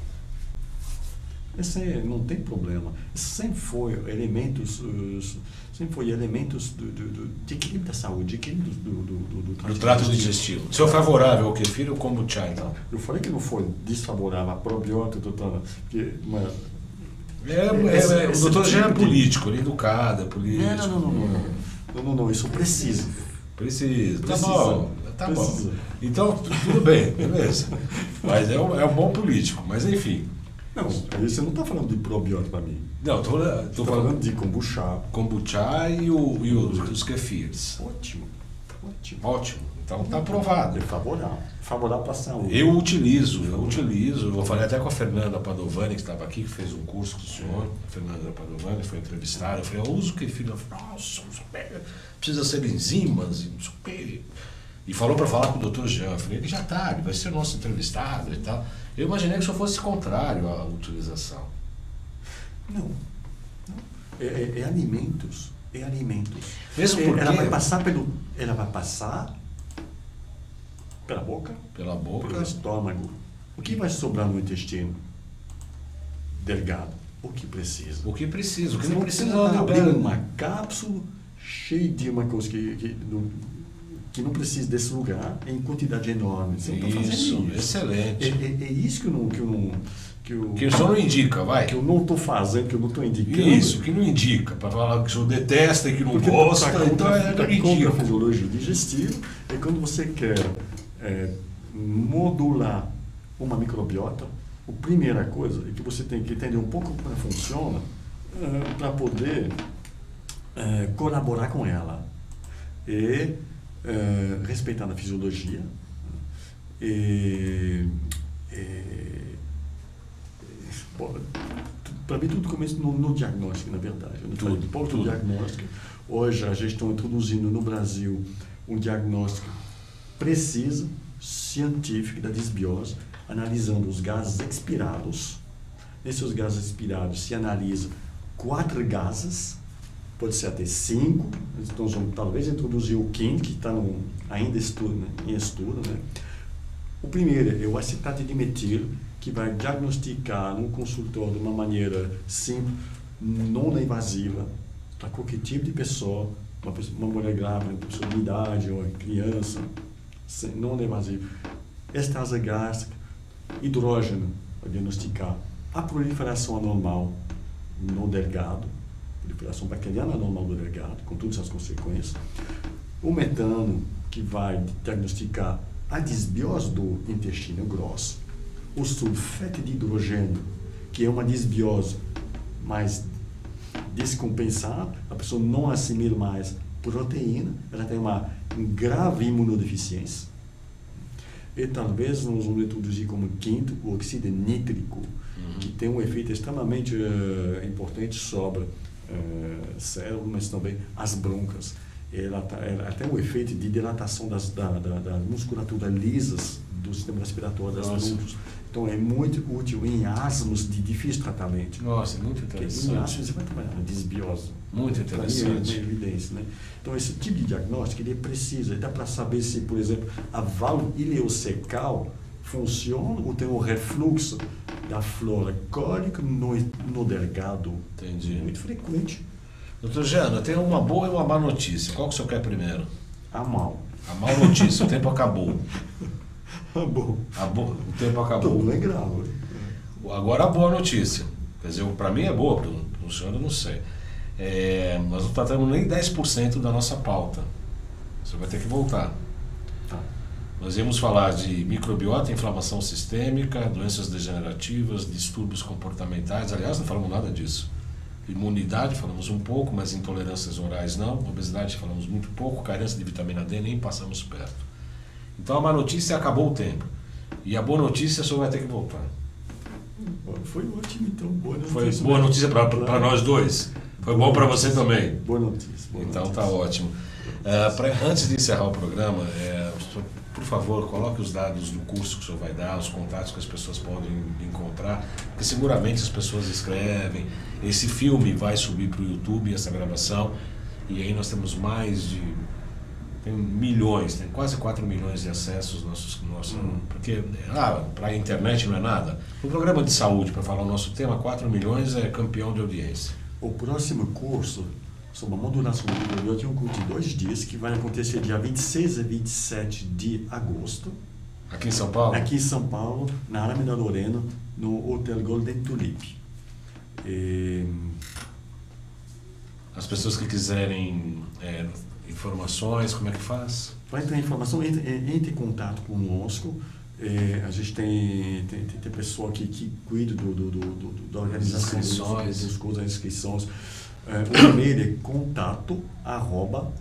Speaker 2: Esse é, não tem problema. Sempre foi elementos, sempre foi elementos do, do, do, de equilíbrio da saúde, de equilíbrio do, do, do, do trato
Speaker 1: do trato digestivo. O senhor é favorável ao kefir ou ao kombucha, então?
Speaker 2: Eu falei que não foi desfavorável a probiótica, doutora, porque... Mas,
Speaker 1: é, é, esse, é, o doutor já é político, ele é educado, é político.
Speaker 2: Não, não, não, não, não, não, não, isso precisa.
Speaker 1: Precisa, tá
Speaker 2: precisa.
Speaker 1: bom, tá
Speaker 2: precisa.
Speaker 1: bom. Então, tudo bem, beleza. Mas é um, é um bom político, mas enfim.
Speaker 2: Não, aí você não está falando de probiótico para mim.
Speaker 1: Não, estou
Speaker 2: falando, falando de kombucha.
Speaker 1: Kombucha e, o, e os, os kefirs.
Speaker 2: Ótimo, ótimo.
Speaker 1: Ótimo, então está aprovado.
Speaker 2: É favorável, favorável para a saúde.
Speaker 1: Eu utilizo, eu utilizo. Eu falei até com a Fernanda Padovani, que estava aqui, que fez um curso com o senhor. A Fernanda Padovani foi entrevistada. Eu falei, eu uso o kefir. Ela falou, nossa, precisa ser enzimas, não sei o quê. E falou para falar com o doutor Jean. Eu falei, ele já está, ele vai ser nosso entrevistado e tal. Eu imaginei que só fosse contrário à utilização.
Speaker 2: Não. não. É, é, é alimentos. É alimentos.
Speaker 1: Mesmo porque...
Speaker 2: Ela vai passar pelo... Ela vai passar pela boca.
Speaker 1: Pela boca.
Speaker 2: Pelo estômago. O que vai sobrar no intestino? Delgado. o que precisa.
Speaker 1: O que precisa, o que
Speaker 2: Você
Speaker 1: não
Speaker 2: não
Speaker 1: precisa
Speaker 2: precisa
Speaker 1: não
Speaker 2: abrir
Speaker 1: lugar.
Speaker 2: uma cápsula cheia de uma coisa que, que, não, que não precisa desse lugar em quantidade enorme. Você não tá fazendo
Speaker 1: Isso,
Speaker 2: isso.
Speaker 1: excelente.
Speaker 2: É, é, é isso que eu não... Que eu não que, eu,
Speaker 1: Que o senhor não indica, vai.
Speaker 2: que eu não estou fazendo, que eu não estou indicando.
Speaker 1: Isso, que não indica. Para falar que o senhor detesta e que não
Speaker 2: Porque
Speaker 1: gosta,
Speaker 2: pra,
Speaker 1: então
Speaker 2: pra,
Speaker 1: é
Speaker 2: pra
Speaker 1: não indica.
Speaker 2: contra a fisiologia digestiva é quando você quer é, modular uma microbiota, a primeira coisa é que você tem que entender um pouco como ela funciona é, para poder é, colaborar com ela e é, respeitando a fisiologia e, e para mim tudo começa no, no diagnóstico, na verdade. Eu não
Speaker 1: Tudo,
Speaker 2: falei de pouco
Speaker 1: tudo.
Speaker 2: diagnóstico. Hoje a gente está introduzindo no Brasil um diagnóstico preciso, científico da desbiose, analisando os gases expirados. Nesses gases expirados se analisa quatro gases, pode ser até cinco, então vamos talvez introduzir o quinto, que está ainda estudo, né, em estudo. Né? O primeiro é o acetato de metil, que vai diagnosticar no consultório de uma maneira simples, não invasiva, para qualquer tipo de pessoa, uma, pessoa, uma mulher grávida, uma pessoa de idade, ou uma criança, sem, não invasiva. Estase gástrica, hidrogênio, para diagnosticar a proliferação anormal no delgado, proliferação bacteriana anormal do delgado, com todas as consequências. O metano, que vai diagnosticar a desbiose do intestino grosso. O sulfeto de hidrogênio, que é uma desbiose mais descompensada, a pessoa não assimila mais proteína, ela tem uma grave imunodeficiência. E talvez nós vamos introduzir como quinto o óxido nítrico, uhum. que tem um efeito extremamente uh, importante sobre uh, cérebro, mas também as broncas. Ela, tá, ela tem um efeito de dilatação das, da, da, da musculatura lisas do sistema respiratório das broncas. Então é muito útil em asmas de difícil tratamento.
Speaker 1: Nossa, muito interessante.
Speaker 2: Em asmas você vai trabalhar na desbiose.
Speaker 1: Muito interessante.
Speaker 2: É uma evidência, né? Então esse tipo de diagnóstico ele precisa, dá para saber se, por exemplo, a válvula ileocecal funciona ou tem um refluxo da flora cólica no, no delgado.
Speaker 1: Entendi.
Speaker 2: Muito frequente.
Speaker 1: Doutor Jana, tem uma boa e uma má notícia. Qual que o senhor quer primeiro?
Speaker 2: A mal.
Speaker 1: A má notícia, o tempo acabou.
Speaker 2: Ah, bom.
Speaker 1: A bo... O tempo acabou.
Speaker 2: Não é grave.
Speaker 1: Agora a boa notícia. Quer dizer, para mim é boa, para o senhor eu não sei. É, nós não tratamos nem dez por cento da nossa pauta. Você vai ter que voltar.
Speaker 2: Tá.
Speaker 1: Nós íamos falar de microbiota, inflamação sistêmica, doenças degenerativas, distúrbios comportamentais. Aliás, não falamos nada disso. Imunidade, falamos um pouco, mas intolerâncias orais não. Obesidade, falamos muito pouco. Carência de vitamina D, nem passamos perto. Então a má notícia acabou o tempo. E a boa notícia, o senhor vai ter que voltar.
Speaker 2: Foi ótimo, então. Boa notícia.
Speaker 1: Foi boa notícia para nós dois. Foi bom para você também.
Speaker 2: Boa notícia. Boa
Speaker 1: então
Speaker 2: notícia.
Speaker 1: tá ótimo. Uh, pra, antes de encerrar o programa, é, por favor, coloque os dados do curso que o senhor vai dar, os contatos que as pessoas podem encontrar, porque seguramente as pessoas escrevem. Esse filme vai subir para o YouTube, essa gravação, e aí nós temos mais de tem milhões, tem quase quatro milhões de acessos nossos, nosso, hum. porque ah, para a internet não é nada. No programa de saúde, para falar o nosso tema, quatro milhões é campeão de audiência.
Speaker 2: O próximo curso sobre a modulação do microbiota é um curso de dois dias que vai acontecer dia vinte e seis e vinte e sete de agosto.
Speaker 1: Aqui em São Paulo?
Speaker 2: Aqui em São Paulo, na Alameda Lorena, no Hotel Golden Tulip. E...
Speaker 1: As pessoas que quiserem é, informações, como é que faz?
Speaker 2: Vai ter informação, entre, entre em contato conosco. É, a gente tem, tem, tem pessoa que, que cuida do, do, do, do, da organização
Speaker 1: das inscrições,
Speaker 2: dos cursos, das inscrições. É, o e-mail é contato arroba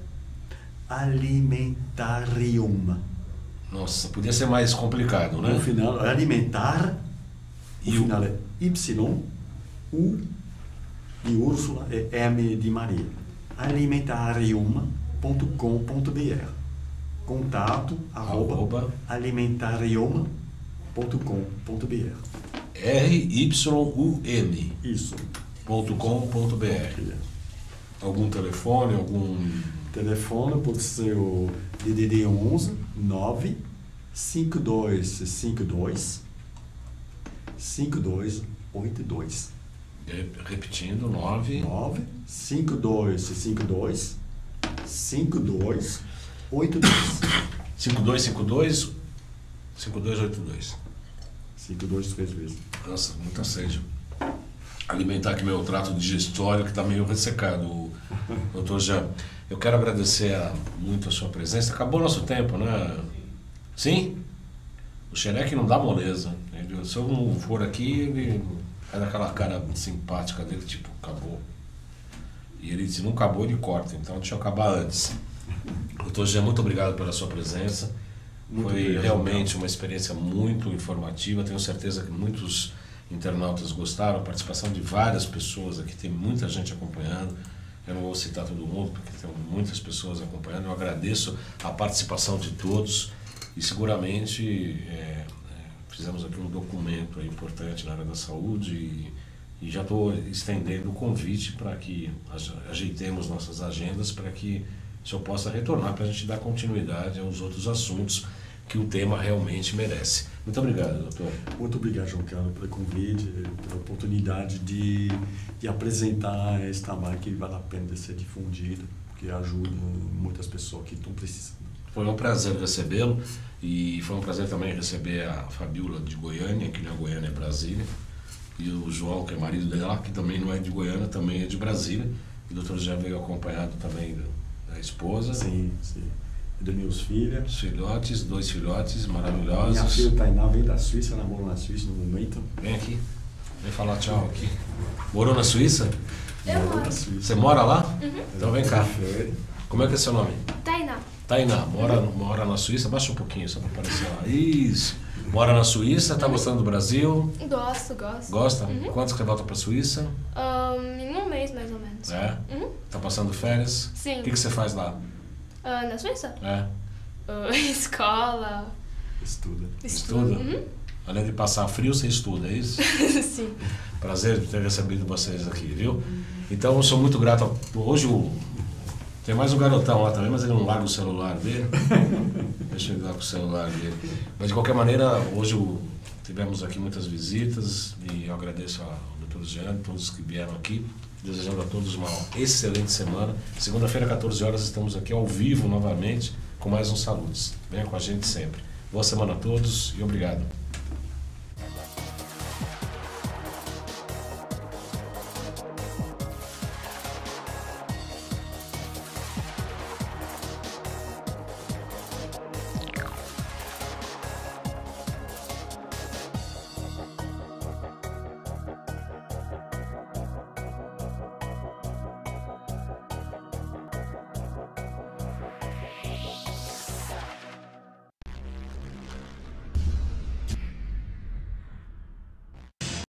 Speaker 2: alimentarium.
Speaker 1: Nossa, podia ser mais complicado, né?
Speaker 2: No final, alimentar,
Speaker 1: e
Speaker 2: o
Speaker 1: o
Speaker 2: final é Y, U de Úrsula, é M de Maria. alimentarium ponto com ponto b r. Contato arroba, arroba alimentarium ponto com ponto b r.
Speaker 1: R Y U M.
Speaker 2: Isso.
Speaker 1: ponto com ponto b r. Algum telefone, algum...
Speaker 2: Telefone pode ser o D D D onze nove cinco dois cinco dois cinco dois oito dois.
Speaker 1: Repetindo, nove...
Speaker 2: nove, cinco dois, cinco dois, cinco dois, oito dois.
Speaker 1: cinco dois cinco dois, cinco dois oito dois.
Speaker 2: cinco dois três vezes.
Speaker 1: Nossa, muita sede. Alimentar aqui meu trato digestório que está meio ressecado, doutor Jean. Eu quero agradecer a, muito a sua presença. Acabou nosso tempo, né? Sim? O Xereque não dá moleza. Ele, se eu não for aqui, ele é daquela cara simpática dele, tipo, acabou. E ele, se não acabou, ele corta. Então deixa eu acabar antes. Doutor Jean, muito obrigado pela sua presença.
Speaker 2: Muito
Speaker 1: Foi
Speaker 2: obrigado,
Speaker 1: realmente uma experiência muito informativa. Tenho certeza que muitos internautas gostaram. A participação de várias pessoas aqui, tem muita gente acompanhando. Eu não vou citar todo mundo, porque tem muitas pessoas acompanhando. Eu agradeço a participação de todos e seguramente é, é, fizemos aqui um documento importante na área da saúde e, e já estou estendendo o convite para que ajeitemos nossas agendas para que o senhor possa retornar para a gente dar continuidade aos outros assuntos que o tema realmente merece. Muito obrigado, doutor.
Speaker 2: Muito obrigado, João Carlos, pelo convite, pela oportunidade de, de apresentar esse trabalho que vale a pena de ser difundido, porque ajuda muitas pessoas que estão precisando.
Speaker 1: Foi um prazer recebê-lo e foi um prazer também receber a Fabiola de Goiânia, que não é Goiânia, é Brasília, e o João, que é marido dela, que também não é de Goiânia, também é de Brasília. E o doutor já veio acompanhado também da, da esposa.
Speaker 2: Sim, sim. De meus filhos.
Speaker 1: Os filhotes, dois filhotes maravilhosos.
Speaker 2: Minha filha Tainá vem da Suíça, ela mora na Suíça no momento.
Speaker 1: Vem aqui, vem falar tchau aqui. Morou na Suíça?
Speaker 4: Eu
Speaker 2: Mora
Speaker 4: moro.
Speaker 2: na Suíça.
Speaker 1: Você mora lá?
Speaker 4: Uhum.
Speaker 1: Então vem cá.
Speaker 2: Férias.
Speaker 1: Como é que é seu nome?
Speaker 4: Tainá.
Speaker 1: Tainá, mora, mora na Suíça, baixa um pouquinho só para aparecer lá. Isso. Mora na Suíça, tá gostando do Brasil?
Speaker 4: Gosto, gosto.
Speaker 1: Gosta?
Speaker 4: Uhum.
Speaker 1: Quanto que você volta pra Suíça?
Speaker 4: Ahn, em um mês, mais ou menos.
Speaker 1: É?
Speaker 4: Uhum.
Speaker 1: Tá passando férias?
Speaker 4: Sim.
Speaker 1: O que, que você faz lá?
Speaker 4: Ah, na Suíça?
Speaker 1: É?
Speaker 4: Ah, escola.
Speaker 2: Estuda.
Speaker 1: Estuda?
Speaker 4: Uhum.
Speaker 1: Além de passar frio, você estuda, é isso?
Speaker 4: Sim.
Speaker 1: Prazer de ter recebido vocês aqui, viu? Então, eu sou muito grato. a- Hoje o... tem mais um garotão lá também, mas ele não larga o celular dele. Deixa eu ir lá com o celular dele. Mas, de qualquer maneira, hoje o... tivemos aqui muitas visitas e eu agradeço ao doutor Jean, todos que vieram aqui, desejando a todos uma excelente semana. Segunda-feira, quatorze horas, estamos aqui ao vivo novamente com mais um Saludes. Venha com a gente sempre. Boa semana a todos e obrigado.